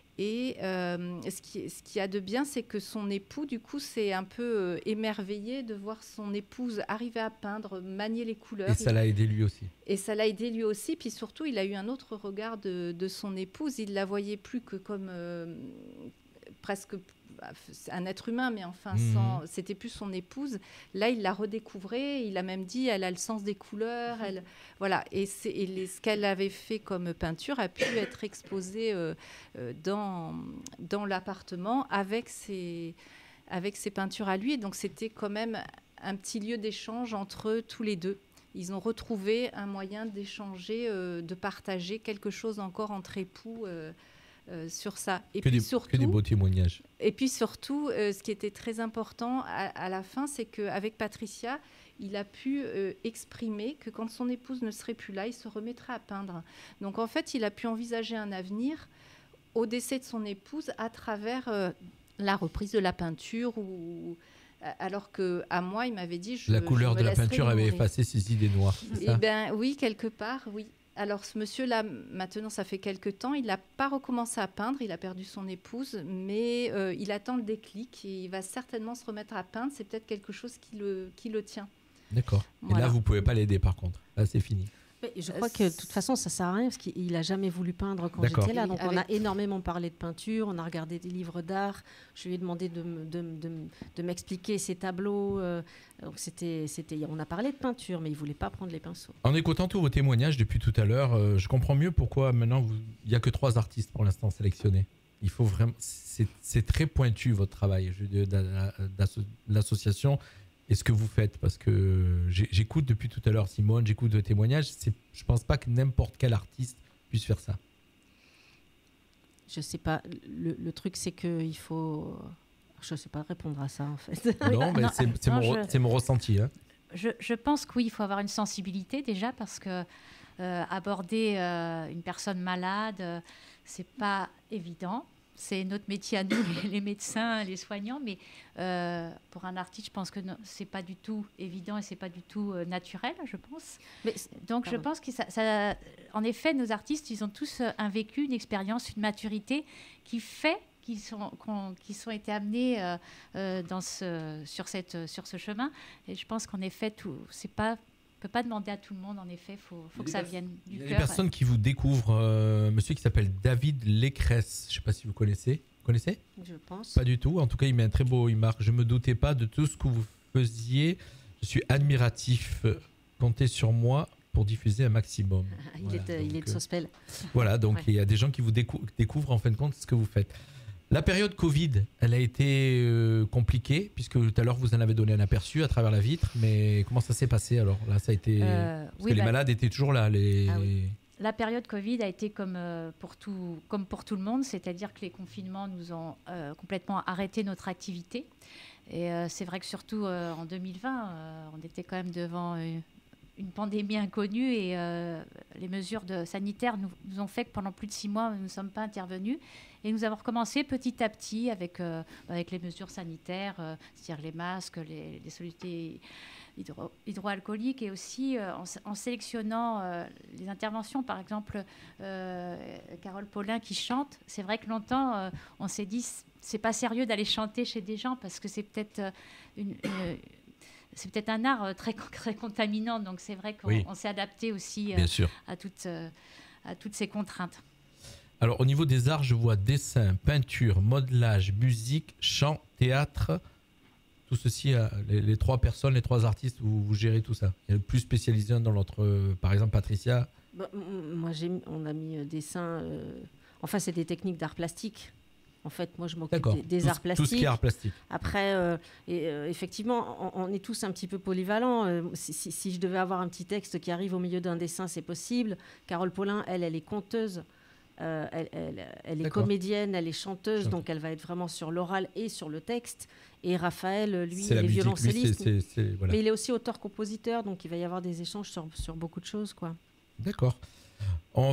Speaker 9: Et euh, ce qui, ce qui a de bien, c'est que son époux, du coup, s'est un peu euh, émerveillé de voir son épouse arriver à peindre, manier les couleurs.
Speaker 5: Et ça l'a aidé lui aussi.
Speaker 9: Et ça l'a aidé lui aussi. Puis surtout, il a eu un autre regard de, de son épouse. Il la voyait plus que comme euh, presque un être humain, mais enfin, mmh. sans, c'était plus son épouse. Là, il l'a redécouvrait. Il a même dit, elle a le sens des couleurs. Elle, voilà. Et, c'est, et les, ce qu'elle avait fait comme peinture a pu être exposé euh, euh, dans, dans l'appartement avec ses, avec ses peintures à lui. Et donc, c'était quand même un petit lieu d'échange entre tous les deux. Ils ont retrouvé un moyen d'échanger, euh, de partager quelque chose encore entre époux. Euh, Euh, sur ça. Et
Speaker 5: que,
Speaker 9: puis
Speaker 5: des,
Speaker 9: surtout,
Speaker 5: que des beaux témoignages.
Speaker 9: Et puis surtout, euh, ce qui était très important à, à la fin, c'est qu'avec Patricia, il a pu euh, exprimer que quand son épouse ne serait plus là, il se remettrait à peindre. Donc en fait, il a pu envisager un avenir au décès de son épouse à travers euh, la reprise de la peinture ou Alors qu'à moi, il m'avait dit... Je,
Speaker 5: La couleur
Speaker 9: je me
Speaker 5: de la
Speaker 9: laisserai
Speaker 5: peinture avait
Speaker 9: inonder.
Speaker 5: effacé ses idées noires.
Speaker 9: Eh bien, oui, quelque part, oui. Alors, ce monsieur-là, maintenant, ça fait quelques temps, il n'a pas recommencé à peindre, il a perdu son épouse, mais euh, il attend le déclic et il va certainement se remettre à peindre. C'est peut-être quelque chose qui le, qui le tient.
Speaker 5: D'accord.
Speaker 9: Voilà.
Speaker 5: Et là, vous ne pouvez pas l'aider, par contre. Là, c'est fini.
Speaker 8: Mais je crois que de toute façon, ça ne sert à rien parce qu'il n'a jamais voulu peindre quand
Speaker 5: D'accord.
Speaker 8: j'étais là. Donc, on a
Speaker 9: Avec-
Speaker 8: énormément parlé de peinture, on a regardé des livres d'art. Je lui ai demandé de, me- de, me- de, me- de m'expliquer ses tableaux. euh, donc, c'était, c'était, on a parlé de peinture, mais il ne voulait pas prendre les pinceaux.
Speaker 5: En écoutant tous vos témoignages depuis tout à l'heure, euh, je comprends mieux pourquoi maintenant vous- il n'y a que trois artistes pour l'instant sélectionnés. Il faut vraiment, c'est, c'est très pointu votre travail je veux dire, d'a- d'asso- l'association et ce que vous faites parce que j'ai- j'écoute depuis tout à l'heure Simone, j'écoute vos témoignages. C'est, je pense pas que n'importe quel artiste puisse faire ça.
Speaker 8: Je ne sais pas. Le, le truc, c'est qu'il faut... Je ne sais pas répondre à ça, en fait.
Speaker 5: Non, mais
Speaker 6: non,
Speaker 5: c'est, c'est
Speaker 6: non,
Speaker 5: mon,
Speaker 6: je-
Speaker 5: re- c'est mon ressenti. Hein.
Speaker 6: Je, je pense que oui, il faut avoir une sensibilité déjà parce que euh, aborder euh, une personne malade, euh, c'est pas évident. C'est notre métier à nous, les, les médecins, les soignants, mais euh, pour un artiste, je pense que non, c'est pas du tout évident et c'est pas du tout euh, naturel, je pense.
Speaker 8: Mais,
Speaker 6: Donc je
Speaker 8: pardon.
Speaker 6: pense que ça, ça- en effet, nos artistes, ils ont tous euh, un vécu, une expérience, une maturité qui fait qu'ils sont, qu'on- qu'ils sont été amenés euh, euh, dans ce, sur, cette, sur ce chemin. Et je pense qu'en effet, tout, c'est pas, on peut pas demander à tout le monde. En effet, il faut, faut que ça vienne du
Speaker 5: Il y a
Speaker 6: cœur.
Speaker 5: des personnes qui vous découvrent, euh, monsieur qui s'appelle David Lécresse. Je ne sais pas si vous connaissez. Vous connaissez ?
Speaker 8: Je pense.
Speaker 5: Pas du tout. En tout cas, il met un très beau. Il marque. Je me doutais pas de tout ce que vous faisiez. Je suis admiratif. Comptez sur moi pour diffuser un maximum.
Speaker 8: Il,
Speaker 5: Voilà,
Speaker 8: est, euh, il
Speaker 5: donc,
Speaker 8: est de
Speaker 5: euh,
Speaker 8: Sospel.
Speaker 5: Voilà, donc
Speaker 8: Ouais.
Speaker 5: il y a des gens qui vous décou- découvrent en fin de compte ce que vous faites. La période Covid, elle a été euh, compliquée puisque tout à l'heure vous en avez donné un aperçu à travers la vitre. Mais comment ça s'est passé alors ? Là, ça a été
Speaker 6: Euh,
Speaker 5: parce
Speaker 6: oui,
Speaker 5: que les
Speaker 6: bah-
Speaker 5: malades étaient toujours là. Les...
Speaker 6: Ah oui. La période Covid a été comme, euh, pour, tout, comme pour tout le monde, c'est-à-dire que les confinements nous ont euh, complètement arrêté notre activité. Et euh, c'est vrai que surtout euh, en deux mille vingt, euh, on était quand même devant euh, une pandémie inconnue et euh, les mesures de, sanitaires nous, nous ont fait que pendant plus de six mois, nous ne sommes pas intervenus. Et nous avons recommencé petit à petit avec, euh, avec les mesures sanitaires, euh, c'est-à-dire les masques, les, les solutés hydro, hydroalcooliques et aussi euh, en, en sélectionnant euh, les interventions. Par exemple, euh, Carole Paulin qui chante. C'est vrai que longtemps, euh, on s'est dit c'est pas sérieux d'aller chanter chez des gens parce que c'est peut-être euh, une, une c'est peut-être un art euh, très, très contaminant. Donc c'est vrai qu'on
Speaker 5: Oui.
Speaker 6: on s'est adapté aussi euh,
Speaker 5: Bien sûr.
Speaker 6: à, toutes, euh, à toutes ces contraintes.
Speaker 5: Alors au niveau des arts, je vois dessin, peinture, modelage, musique, chant, théâtre. Tout ceci, euh, les, les trois personnes, les trois artistes, vous, vous gérez tout ça. Il y a le plus spécialisé un dans l'autre. euh, Par exemple, Patricia.
Speaker 8: Bah, m- moi, j'ai, mis- on a mis euh, dessin. euh, Enfin, c'est des techniques d'art plastique. En fait, moi, je m'occupe
Speaker 5: D'accord.
Speaker 8: des, des
Speaker 5: Tout-
Speaker 8: arts plastiques.
Speaker 5: Tout ce qui est art plastique.
Speaker 8: Après, euh, et, euh, effectivement, on, on est tous un petit peu polyvalents. Euh, si, si- si je devais avoir un petit texte qui arrive au milieu d'un dessin, c'est possible. Carole Paulin, elle, elle est conteuse. Euh, elle, elle- elle est
Speaker 5: D'accord.
Speaker 8: comédienne, elle est chanteuse,
Speaker 5: Chanteuse.
Speaker 8: donc elle va être vraiment sur l'oral et sur le texte. Et Raphaël, lui,
Speaker 5: C'est
Speaker 8: il
Speaker 5: la
Speaker 8: est
Speaker 5: musique. Lui,
Speaker 8: violoncelliste.
Speaker 5: c'est- c'est- c'est- voilà.
Speaker 8: Mais il est aussi auteur-compositeur, donc il va y avoir des échanges sur, sur beaucoup de choses, quoi.
Speaker 5: D'accord. On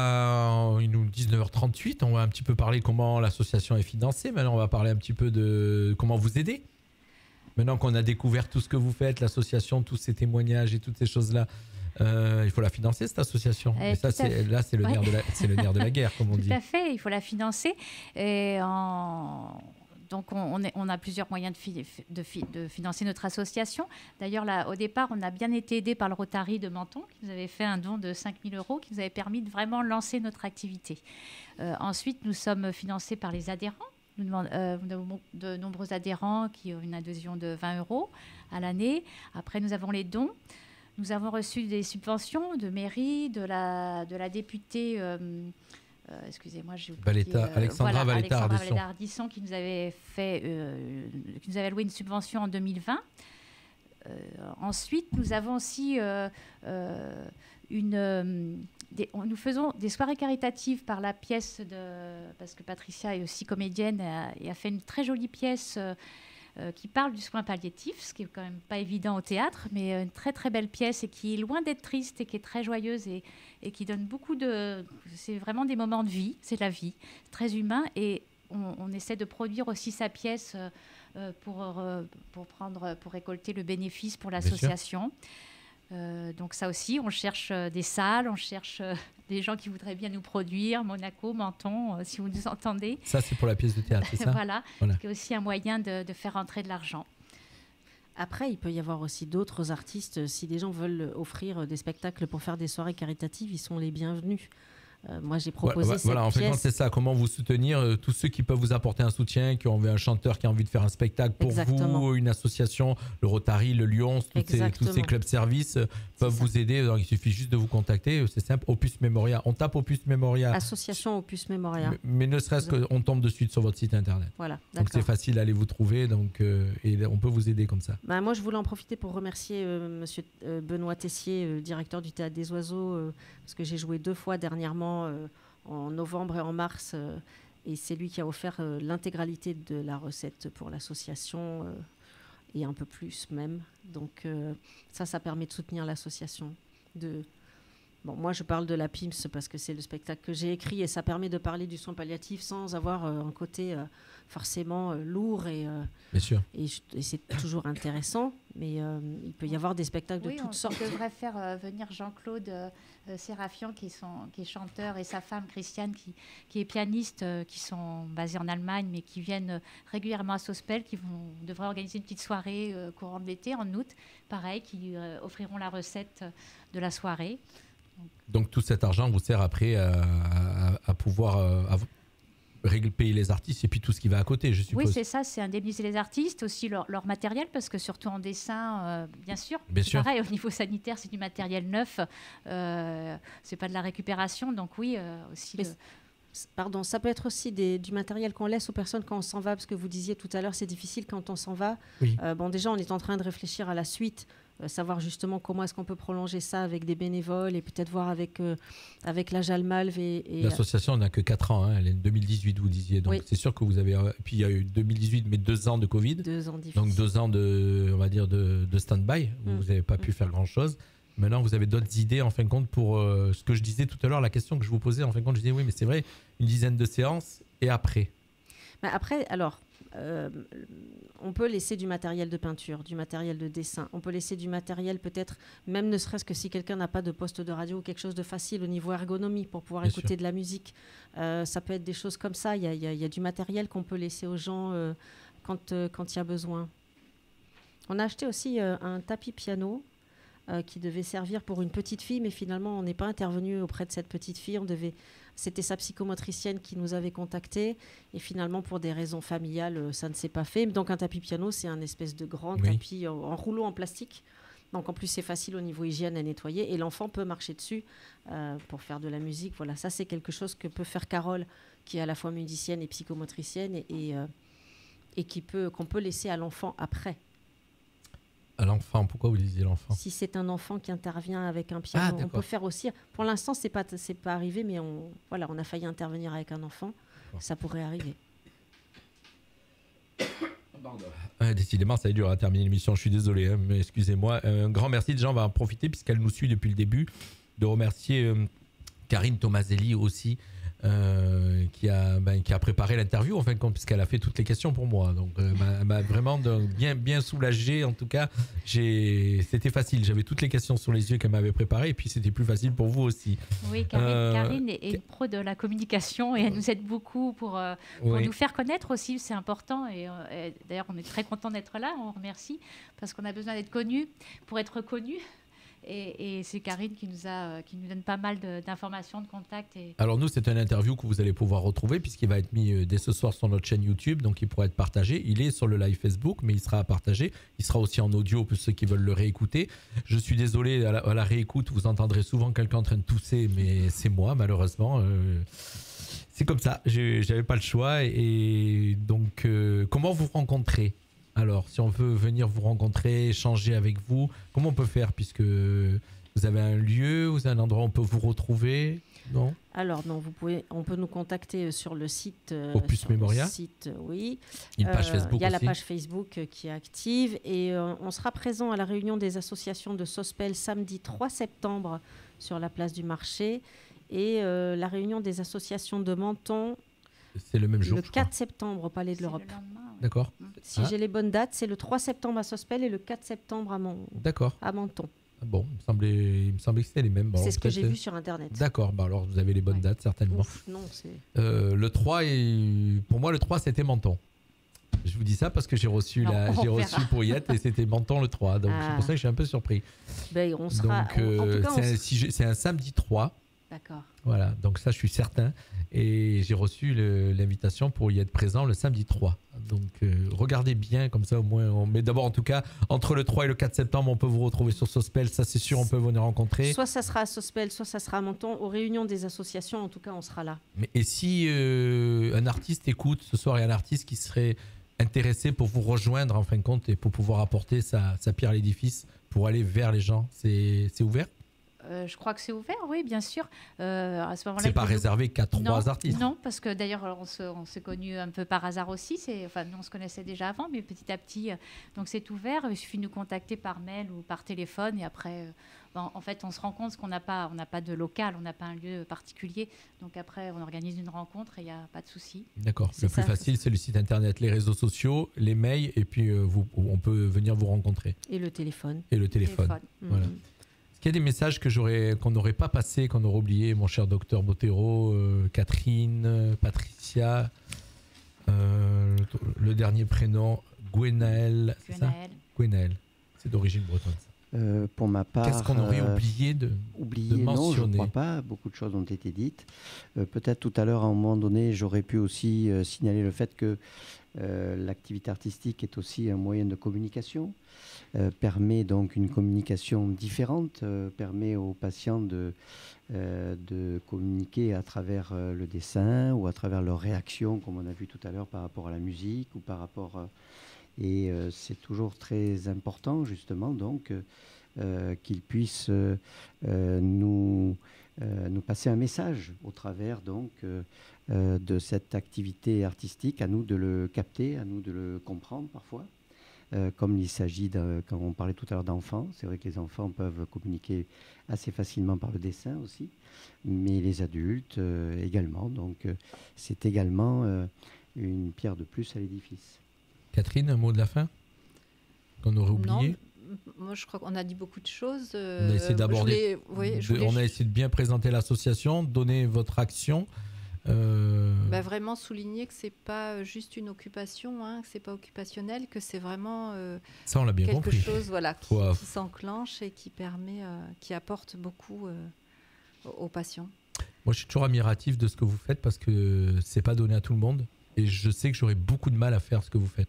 Speaker 5: va, il nous dix-neuf heures trente-huit, on va un petit peu parler comment l'association est financée. Maintenant, on va parler un petit peu de comment vous aider. Maintenant qu'on a découvert tout ce que vous faites, l'association, tous ces témoignages et toutes ces choses-là, euh, il faut la financer, cette association.
Speaker 6: Eh,
Speaker 5: Et ça,
Speaker 6: tout à
Speaker 5: c'est,
Speaker 6: fait.
Speaker 5: là, c'est le,
Speaker 6: Ouais.
Speaker 5: nerf de la, c'est le nerf de la guerre, comme on dit.
Speaker 6: Tout à fait, il faut la financer. Et en... Donc, on, on est- on a plusieurs moyens de, fi- de, fi- de financer notre association. D'ailleurs, là, au départ, on a bien été aidé par le Rotary de Menton, qui nous avait fait un don de cinq mille euros, qui nous avait permis de vraiment lancer notre activité. Euh, ensuite, nous sommes financés par les adhérents. Nous, demandons, euh, nous avons de nombreux adhérents qui ont une adhésion de vingt euros à l'année. Après, nous avons les dons. Nous avons reçu des subventions de mairie, de la, de la députée... euh, Euh, excusez-moi, j'ai oublié.
Speaker 5: Valetta- Alexandra Valetta
Speaker 6: Alexandra
Speaker 5: Ardisson.
Speaker 6: Valetta Ardisson qui nous avait fait, euh, qui nous avait alloué une subvention en deux mille vingt. Euh, ensuite, nous avons aussi euh, euh, une. euh, des- on- nous faisons des soirées caritatives par la pièce de, parce que Patricia est aussi comédienne et a, et a fait une très jolie pièce. Euh, euh, qui parle du soin palliatif, ce qui est quand même pas évident au théâtre, mais une très très belle pièce et qui est loin d'être triste et qui est très joyeuse et, et qui donne beaucoup de... C'est vraiment des moments de vie, c'est la vie, très humain et on, on essaie de produire aussi sa pièce euh, euh, pour, euh, pour, prendre, pour récolter le bénéfice pour l'association. Euh, donc ça aussi, on cherche euh, des salles, on cherche euh, des gens qui voudraient bien nous produire, Monaco, Menton, euh, si vous nous entendez.
Speaker 5: Ça, c'est pour la pièce de théâtre, c'est ça?
Speaker 6: Voilà,
Speaker 5: voilà.
Speaker 6: C'est aussi un moyen de, de faire entrer de l'argent.
Speaker 8: Après, il peut y avoir aussi d'autres artistes. Si des gens veulent offrir des spectacles pour faire des soirées caritatives, ils sont les bienvenus. Euh, moi, j'ai proposé
Speaker 5: voilà,
Speaker 8: cette
Speaker 5: voilà, en fait,
Speaker 8: pièce.
Speaker 5: C'est ça. Comment vous soutenir euh, tous ceux qui peuvent vous apporter un soutien, qui ont envie un chanteur qui a envie de faire un spectacle pour
Speaker 8: Exactement.
Speaker 5: vous, une association, le Rotary, le Lions, tous ces, tous ces clubs services euh, peuvent vous aider. Donc, il suffit juste de vous contacter. C'est simple. Opus Memoria. On tape Opus Memoria.
Speaker 8: Association Opus Memoria.
Speaker 5: Mais, mais ne serait-ce qu'on tombe de suite sur votre site internet.
Speaker 8: Voilà.
Speaker 5: Donc c'est facile d'aller vous trouver. Donc euh, et on peut vous aider comme ça.
Speaker 8: Bah, moi, je voulais en profiter pour remercier euh, Monsieur euh, Benoît Tessier, euh, directeur du Théâtre des Oiseaux, euh, parce que j'ai joué deux fois dernièrement. Euh, en novembre et en mars, euh, et c'est lui qui a offert euh, l'intégralité de la recette pour l'association, euh, et un peu plus même. Donc euh, ça, ça permet de soutenir l'association. De... Bon, moi, je parle de la P I M S parce que c'est le spectacle que j'ai écrit, et ça permet de parler du soin palliatif sans avoir euh, un côté euh, forcément euh, lourd, et, euh,
Speaker 5: Bien sûr.
Speaker 8: et, et c'est toujours intéressant, mais euh, il peut y avoir des spectacles
Speaker 6: oui,
Speaker 8: de toutes
Speaker 6: on,
Speaker 8: sortes.
Speaker 6: On devrait faire euh, venir Jean-Claude euh, Sérafian, qui, sont, qui est chanteur, et sa femme Christiane, qui, qui est pianiste, euh, qui sont basés en Allemagne, mais qui viennent régulièrement à Sospel, qui vont, on devrait organiser une petite soirée euh, courant de l'été, en août, pareil, qui euh, offriront la recette de la soirée.
Speaker 5: Donc, Donc tout cet argent vous sert après à, à, à pouvoir euh, à payer les artistes et puis tout ce qui va à côté, je suppose.
Speaker 6: Oui, c'est ça, c'est indemniser les artistes, aussi leur, leur matériel, parce que surtout en dessin, euh, bien sûr,
Speaker 5: bien sûr.
Speaker 6: Pareil, au niveau sanitaire, c'est du matériel neuf, euh, c'est pas de la récupération, donc oui, euh, aussi...
Speaker 8: Mais, pardon, ça peut être aussi des, du matériel qu'on laisse aux personnes quand on s'en va, parce que vous disiez tout à l'heure, c'est difficile quand on s'en va.
Speaker 5: Oui.
Speaker 8: Euh, bon, déjà, on est en train de réfléchir à la suite, euh, savoir justement comment est-ce qu'on peut prolonger ça avec des bénévoles, et peut-être voir avec, euh, avec la Jalmalve. Et, et
Speaker 5: l'association n'a que quatre ans, hein, elle est en deux mille dix-huit, vous disiez. Donc oui. C'est sûr que vous avez... Euh, puis il y a eu deux mille dix-huit, mais deux ans de Covid.
Speaker 8: Deux ans difficiles.
Speaker 5: Donc deux ans de, on va dire, de, de stand-by, où
Speaker 8: mmh.
Speaker 5: vous n'avez pas mmh. pu faire grand-chose. Maintenant, vous avez d'autres idées, en fin de compte, pour euh, ce que je disais tout à l'heure, la question que je vous posais, en fin de compte, je disais, oui, mais c'est vrai, une dizaine de séances, et après
Speaker 8: bah Après, alors, euh, on peut laisser du matériel de peinture, du matériel de dessin, on peut laisser du matériel peut-être, même ne serait-ce que si quelqu'un n'a pas de poste de radio ou quelque chose de facile au niveau ergonomie pour pouvoir Bien écouter sûr. de la musique. Euh, ça peut être des choses comme ça, il y a, y a, y a du matériel qu'on peut laisser aux gens euh, quand il euh, quand y a besoin. On a acheté aussi euh, un tapis piano, Euh, qui devait servir pour une petite fille, mais finalement on n'est pas intervenu auprès de cette petite fille. On devait, c'était sa psychomotricienne qui nous avait contactés, et finalement pour des raisons familiales euh, ça ne s'est pas fait. Donc un tapis piano, c'est un espèce de grand oui. tapis en, en rouleau en plastique. Donc en plus c'est facile au niveau hygiène à nettoyer, et l'enfant peut marcher dessus euh, pour faire de la musique. Voilà, ça c'est quelque chose que peut faire Carole, qui est à la fois musicienne et psychomotricienne, et, et, euh, et qui peut, qu'on peut laisser à l'enfant après.
Speaker 5: À l'enfant, pourquoi vous disiez l'enfant?
Speaker 8: Si c'est un enfant qui intervient avec un piano, ah, on peut faire aussi. Pour l'instant, c'est pas c'est pas arrivé, mais on voilà, on a failli intervenir avec un enfant. Ça pourrait arriver.
Speaker 5: Ah, décidément, ça est dur à terminer l'émission. Je suis désolé, hein, mais excusez-moi. Un grand merci. Déjà, on va en profiter puisqu'elle nous suit depuis le début, de remercier euh, Karine Tomaselli aussi. Euh, qui, a, ben, qui a préparé l'interview en fin de compte, puisqu'elle a fait toutes les questions pour moi, donc euh, elle m'a vraiment de, bien, bien soulagé. En tout cas, c'était facile, j'avais toutes les questions sur les yeux qu'elle m'avait préparées, et puis c'était plus facile pour vous aussi.
Speaker 6: Oui, Karine, euh, Karine est, est une pro de la communication, et elle nous aide beaucoup pour, euh, pour oui. nous faire connaître aussi, c'est important, et, euh, et d'ailleurs on est très content d'être là, on remercie, parce qu'on a besoin d'être connus pour être connus. Et, et c'est Karine qui nous, a, qui nous donne pas mal d'informations, de, de contacts. Et...
Speaker 5: Alors nous, c'est une interview que vous allez pouvoir retrouver puisqu'il va être mis dès ce soir sur notre chaîne YouTube, donc il pourra être partagé. Il est sur le live Facebook, mais il sera partagé. Il sera aussi en audio pour ceux qui veulent le réécouter. Je suis désolé, à la, à la réécoute, vous entendrez souvent quelqu'un en train de tousser, mais c'est moi, malheureusement. Euh, c'est comme ça, j'avais pas le choix. Et, et donc, euh, comment vous rencontrez ? Alors, si on veut venir vous rencontrer, échanger avec vous, comment on peut faire, puisque vous avez un lieu, vous avez un endroit où on peut vous retrouver, non?
Speaker 8: Alors, non, vous pouvez, on peut nous contacter sur le site. Euh,
Speaker 5: Opus Memoria.
Speaker 8: Site, oui.
Speaker 5: Une page euh, Facebook.
Speaker 8: Il y a
Speaker 5: aussi.
Speaker 8: la page Facebook euh, qui est active, et euh, on sera présent à la réunion des associations de Sospel samedi trois septembre sur la place du marché, et euh, la réunion des associations de Menton.
Speaker 5: C'est le même jour.
Speaker 8: Le quatre septembre au Palais de l'Europe.
Speaker 5: D'accord.
Speaker 8: Si
Speaker 5: Ah.
Speaker 8: j'ai les bonnes dates, c'est le trois septembre à Sospel et le quatre septembre à, Mon...
Speaker 5: D'accord.
Speaker 8: à Menton.
Speaker 5: Bon, il me semblait, il me semblait que c'était les mêmes. Bon,
Speaker 8: c'est ce que
Speaker 5: peut-être-
Speaker 8: j'ai vu sur Internet.
Speaker 5: D'accord, bah alors vous avez les bonnes
Speaker 8: Ouais.
Speaker 5: dates certainement.
Speaker 8: Ouf, non, c'est...
Speaker 5: Euh, le trois, est... pour moi, le trois, c'était Menton. Je vous dis ça parce que j'ai reçu,
Speaker 8: Non,
Speaker 5: la...
Speaker 8: on
Speaker 5: j'ai
Speaker 8: verra.
Speaker 5: reçu pourriette et c'était Menton le trois. Donc
Speaker 8: Ah.
Speaker 5: c'est pour ça que je suis un peu surpris.
Speaker 8: Ben, on sera...
Speaker 5: Donc
Speaker 8: en- en tout
Speaker 5: euh,
Speaker 8: cas, on
Speaker 5: c'est, un,
Speaker 8: sera-
Speaker 5: si je- c'est un samedi trois.
Speaker 8: D'accord.
Speaker 5: Voilà, donc ça je suis certain. Et j'ai reçu le- l'invitation pour y être présent le samedi trois. Donc euh, regardez bien, comme ça au moins. On... Mais d'abord en tout cas, entre le trois et le quatre septembre, on peut vous retrouver sur Sospel, ça c'est sûr, on peut venir rencontrer.
Speaker 8: Soit ça sera à Sospel, soit ça sera à Menton. Aux réunions des associations, en tout cas, on sera là.
Speaker 5: Mais, et si euh, un artiste écoute ce soir, il y a un artiste qui serait intéressé pour vous rejoindre en fin de compte et pour pouvoir apporter sa, sa pierre à l'édifice pour aller vers les gens, c'est, c'est ouvert?
Speaker 6: Euh, je crois que c'est ouvert, oui, bien sûr. Euh, à ce moment-là,
Speaker 5: C'est
Speaker 6: il
Speaker 5: pas
Speaker 6: faut nous-
Speaker 5: réservé qu'à trois
Speaker 6: non,
Speaker 5: artistes.
Speaker 6: Non, parce que d'ailleurs, on, se, on s'est connus un peu par hasard aussi. C'est, enfin, nous, on se connaissait déjà avant, mais petit à petit, euh, donc c'est ouvert. Il suffit de nous contacter par mail ou par téléphone. Et après, euh, ben, en fait, on se rend compte qu'on n'a pas, on n'a pas de local, on n'a pas un lieu particulier. Donc après, on organise une rencontre et il n'y a pas de souci.
Speaker 5: D'accord.
Speaker 8: C'est
Speaker 5: Le plus
Speaker 8: ça.
Speaker 5: facile, c'est le site internet, les réseaux sociaux, les mails, et puis euh, vous, on peut venir vous rencontrer.
Speaker 8: Et le téléphone.
Speaker 5: Et le téléphone.
Speaker 6: Téléphone.
Speaker 5: Voilà.
Speaker 8: Mhm.
Speaker 5: Est-ce qu'il y a des messages que j'aurais, qu'on n'aurait pas passés, qu'on aurait oubliés, mon cher docteur Bottero, euh, Catherine, euh, Patricia, euh, le dernier prénom, Gwenaël, c'est ça?
Speaker 6: Gwenaël.
Speaker 5: Gwenaël, c'est d'origine bretonne. ça.
Speaker 7: Euh, pour ma part,
Speaker 5: Qu'est-ce qu'on aurait
Speaker 7: euh,
Speaker 5: oublié de,
Speaker 7: oublié,
Speaker 5: de
Speaker 7: non, je ne
Speaker 5: mentionner?
Speaker 7: crois pas. Beaucoup de choses ont été dites. Euh, peut-être tout à l'heure, à un moment donné, j'aurais pu aussi euh, signaler le fait que euh, l'activité artistique est aussi un moyen de communication, euh, permet donc une communication différente, euh, permet aux patients de, euh, de communiquer à travers euh, le dessin ou à travers leurs réactions, comme on a vu tout à l'heure par rapport à la musique ou par rapport... euh, et euh, c'est toujours très important, justement, donc, euh, euh, qu'ils puissent euh, euh, nous, euh, nous passer un message au travers donc, euh, euh, de cette activité artistique. À nous de le capter, à nous de le comprendre parfois. Euh, comme il s'agit, de, quand on parlait tout à l'heure d'enfants, c'est vrai que les enfants peuvent communiquer assez facilement par le dessin aussi, mais les adultes euh, également. Donc, euh, c'est également euh, une pierre de plus à l'édifice.
Speaker 5: Catherine, un mot de la fin qu'on aurait oublié?
Speaker 9: Non, m- moi je crois qu'on a dit beaucoup de choses.
Speaker 5: On a essayé d'aborder,
Speaker 9: Oui, je
Speaker 5: de-
Speaker 9: voulais
Speaker 5: on a
Speaker 9: ju-
Speaker 5: essayé de bien présenter l'association, donner votre action. euh,
Speaker 9: bah, vraiment souligner que c'est pas juste une occupation, hein, que c'est pas occupationnel, que c'est vraiment euh,
Speaker 5: ça, on l'a bien
Speaker 9: quelque
Speaker 5: compris.
Speaker 9: chose voilà, qui,
Speaker 5: Wow.
Speaker 9: qui s'enclenche et qui permet, euh, qui apporte beaucoup euh, aux aux patients.
Speaker 5: Moi, je suis toujours admiratif de ce que vous faites parce que c'est pas donné à tout le monde. Et je sais que j'aurais beaucoup de mal à faire ce que vous faites.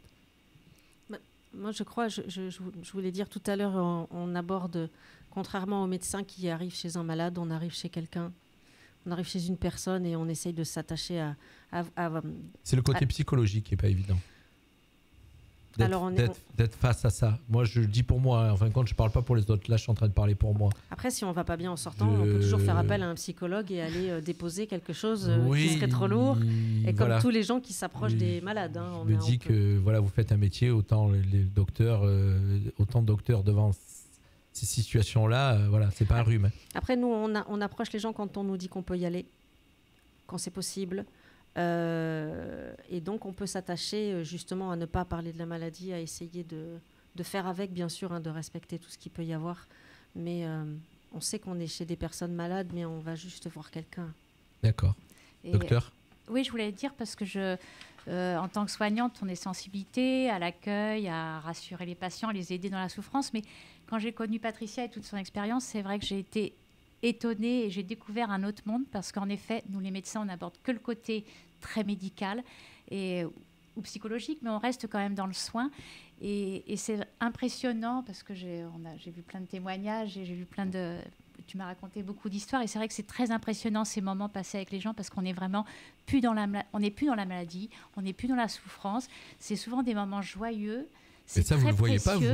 Speaker 8: Moi, je crois, je, je- je vou- je voulais dire tout à l'heure, on, on aborde, contrairement aux médecins qui arrivent chez un malade, on arrive chez quelqu'un, on arrive chez une personne et on essaye de s'attacher à... à- à-
Speaker 5: C'est le côté
Speaker 8: Ah.
Speaker 5: psychologique qui est pas évident. D'être,
Speaker 8: Alors, on est-
Speaker 5: d'être- d'être face à ça. Moi, je le dis pour moi. hein. En fin de compte, je parle pas pour les autres. Là, je suis en train de parler pour moi.
Speaker 8: Après, si on va pas bien en sortant,
Speaker 5: Je-
Speaker 8: on peut toujours faire appel à un psychologue et aller euh, déposer quelque chose euh,
Speaker 5: Oui,
Speaker 8: qui serait trop lourd. Et comme
Speaker 5: voilà.
Speaker 8: tous les gens qui s'approchent
Speaker 5: Oui,
Speaker 8: des malades. hein, on
Speaker 5: Je me
Speaker 8: a- on
Speaker 5: dis
Speaker 8: peut-
Speaker 5: que voilà, vous faites un métier, autant les, les docteurs, euh, autant de docteurs devant c- ces situations-là, euh, voilà, c'est pas un rhume. hein.
Speaker 8: Après, nous, on, a- on approche les gens quand on nous dit qu'on peut y aller, quand c'est possible. Euh, et donc, on peut s'attacher euh, justement à ne pas parler de la maladie, à essayer de, de faire avec, bien sûr, hein, de respecter tout ce qu'il peut y avoir. Mais euh, on sait qu'on est chez des personnes malades, mais on va juste voir quelqu'un.
Speaker 5: D'accord.
Speaker 6: Et-
Speaker 5: Docteur?
Speaker 6: Oui, je voulais dire parce que je, euh, en tant que soignante, on est sensibilité à l'accueil, à rassurer les patients, à les aider dans la souffrance. Mais quand j'ai connu Patricia et toute son expérience, c'est vrai que j'ai été étonnée et j'ai découvert un autre monde parce qu'en effet, nous les médecins, on n'aborde que le côté très médical et, ou psychologique, mais on reste quand même dans le soin. Et, et c'est impressionnant parce que j'ai, on a, j'ai vu plein de témoignages et j'ai vu plein de... Tu m'as raconté beaucoup d'histoires et c'est vrai que c'est très impressionnant ces moments passés avec les gens parce qu'on est vraiment plus dans la, ma- on n'est plus dans la maladie, on n'est plus dans la souffrance. C'est souvent des moments joyeux. C'est
Speaker 5: ça, vous
Speaker 6: très
Speaker 5: le voyez pas,
Speaker 6: précieux.
Speaker 5: vous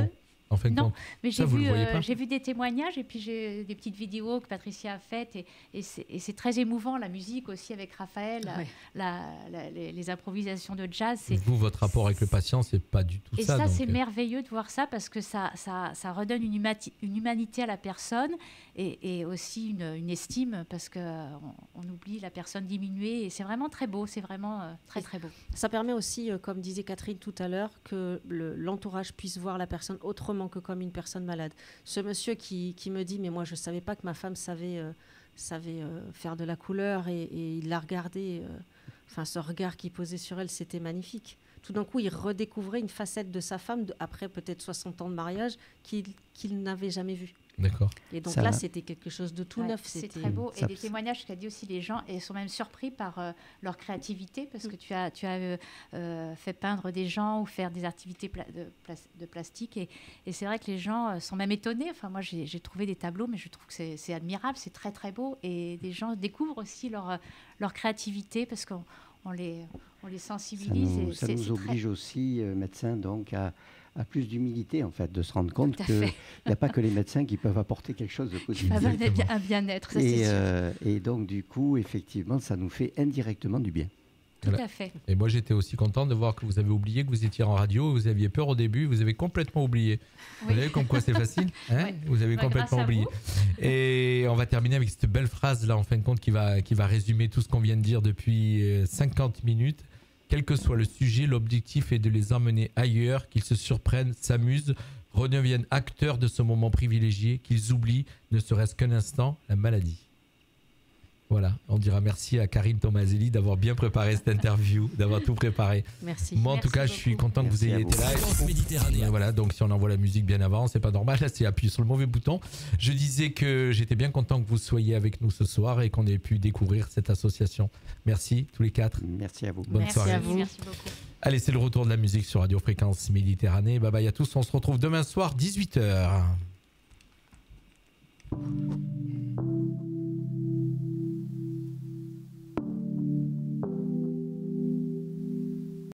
Speaker 5: en fin de
Speaker 6: Non,
Speaker 5: compte.
Speaker 6: mais
Speaker 5: Ça,
Speaker 6: j'ai
Speaker 5: vous
Speaker 6: vu,
Speaker 5: le voyez
Speaker 6: euh,
Speaker 5: pas
Speaker 6: j'ai vu des témoignages et puis j'ai des petites vidéos que Patricia a faites et, et c'est et c'est très émouvant, la musique aussi avec Raphaël,
Speaker 8: Ouais.
Speaker 6: la, la- les, les improvisations de jazz. c'est-
Speaker 5: Vous, votre rapport avec le patient, c'est pas du tout
Speaker 6: Et
Speaker 5: ça.
Speaker 6: ça,
Speaker 5: donc,
Speaker 6: c'est
Speaker 5: euh,
Speaker 6: merveilleux de voir ça parce que ça, ça, ça redonne une, humati- une humanité à la personne et, et aussi une, une estime parce qu'on on oublie la personne diminuée et c'est vraiment très beau, c'est vraiment euh, très très beau.
Speaker 8: Ça permet aussi, euh, comme disait Catherine tout à l'heure, que le- l'entourage puisse voir la personne autrement que comme une personne malade. Ce monsieur qui, qui me dit, mais moi je ne savais pas que ma femme savait, euh, savait euh, faire de la couleur et, et il l'a regardé, euh, enfin ce regard qu'il posait sur elle, c'était magnifique. Tout d'un coup, il redécouvrait une facette de sa femme, de- après peut-être soixante ans de mariage, qu'il qu'il n'avait jamais vue.
Speaker 5: D'accord.
Speaker 8: Et donc
Speaker 7: Ça-
Speaker 8: là, c'était quelque chose de tout
Speaker 6: Ouais,
Speaker 8: neuf.
Speaker 6: c'est
Speaker 8: c'était-
Speaker 6: très beau.
Speaker 7: ça-
Speaker 6: Et les témoignages qu'a dit aussi les gens et sont même surpris par euh, leur créativité parce que tu as, tu as euh, euh, fait peindre des gens ou faire des activités pla- de, plas- de plastique. Et, et c'est vrai que les gens euh, sont même étonnés. Enfin, moi, j'ai j'ai trouvé des tableaux, mais je trouve que c'est c'est admirable, c'est très, très beau. Et des gens découvrent aussi leur, euh, leur créativité parce qu'on on les, on les
Speaker 7: Ça
Speaker 6: sensibilise.
Speaker 7: nous,
Speaker 6: et
Speaker 7: ça
Speaker 6: c'est-
Speaker 7: nous
Speaker 6: c'est très-
Speaker 7: oblige aussi, euh, médecins, donc, à, à plus d'humilité, en fait, de se rendre compte
Speaker 6: Tout à
Speaker 7: qu'il
Speaker 6: fait.
Speaker 7: n'y a pas que les médecins qui peuvent apporter quelque chose de positif.
Speaker 6: un bien- un bien-être, ça c'est
Speaker 7: Et,
Speaker 6: sûr.
Speaker 7: euh, et donc, du coup, effectivement, ça nous fait indirectement du bien.
Speaker 6: Tout
Speaker 5: voilà.
Speaker 6: à fait.
Speaker 5: Et moi, j'étais aussi content de voir que vous avez oublié que vous étiez en radio, vous aviez peur au début, vous avez complètement oublié. Vous
Speaker 6: Oui.
Speaker 5: voyez comme quoi c'est facile, hein
Speaker 6: Ouais.
Speaker 5: Vous avez
Speaker 6: Bah, grâce
Speaker 5: complètement
Speaker 6: à
Speaker 5: oublié.
Speaker 6: vous.
Speaker 5: Et on va terminer avec cette belle phrase là, en fin de compte, qui va, qui va résumer tout ce qu'on vient de dire depuis euh, cinquante minutes. Quel que soit le sujet, l'objectif est de les emmener ailleurs, qu'ils se surprennent, s'amusent, redeviennent acteurs de ce moment privilégié, qu'ils oublient, ne serait-ce qu'un instant, la maladie. Voilà, on dira merci à Karine Tomaselli d'avoir bien préparé cette interview, d'avoir tout préparé.
Speaker 8: Merci.
Speaker 5: Moi, en
Speaker 6: Merci
Speaker 5: tout cas, je suis
Speaker 6: beaucoup.
Speaker 5: content que vous
Speaker 7: Merci à
Speaker 5: ayez
Speaker 7: vous.
Speaker 5: été là.
Speaker 4: Fréquence Méditerranée.
Speaker 5: Et voilà, donc si on envoie la musique bien avant, c'est pas normal. Là, c'est appuyer sur le mauvais bouton. Je disais que j'étais bien content que vous soyez avec nous ce soir et qu'on ait pu découvrir cette association. Merci tous les quatre.
Speaker 7: Merci à vous.
Speaker 5: Bonne
Speaker 6: Merci
Speaker 5: soirée.
Speaker 6: à vous. Merci beaucoup.
Speaker 5: Allez, c'est le retour de la musique sur Radio Fréquence Méditerranée. Bye bye à tous. On se retrouve demain soir, dix-huit heures.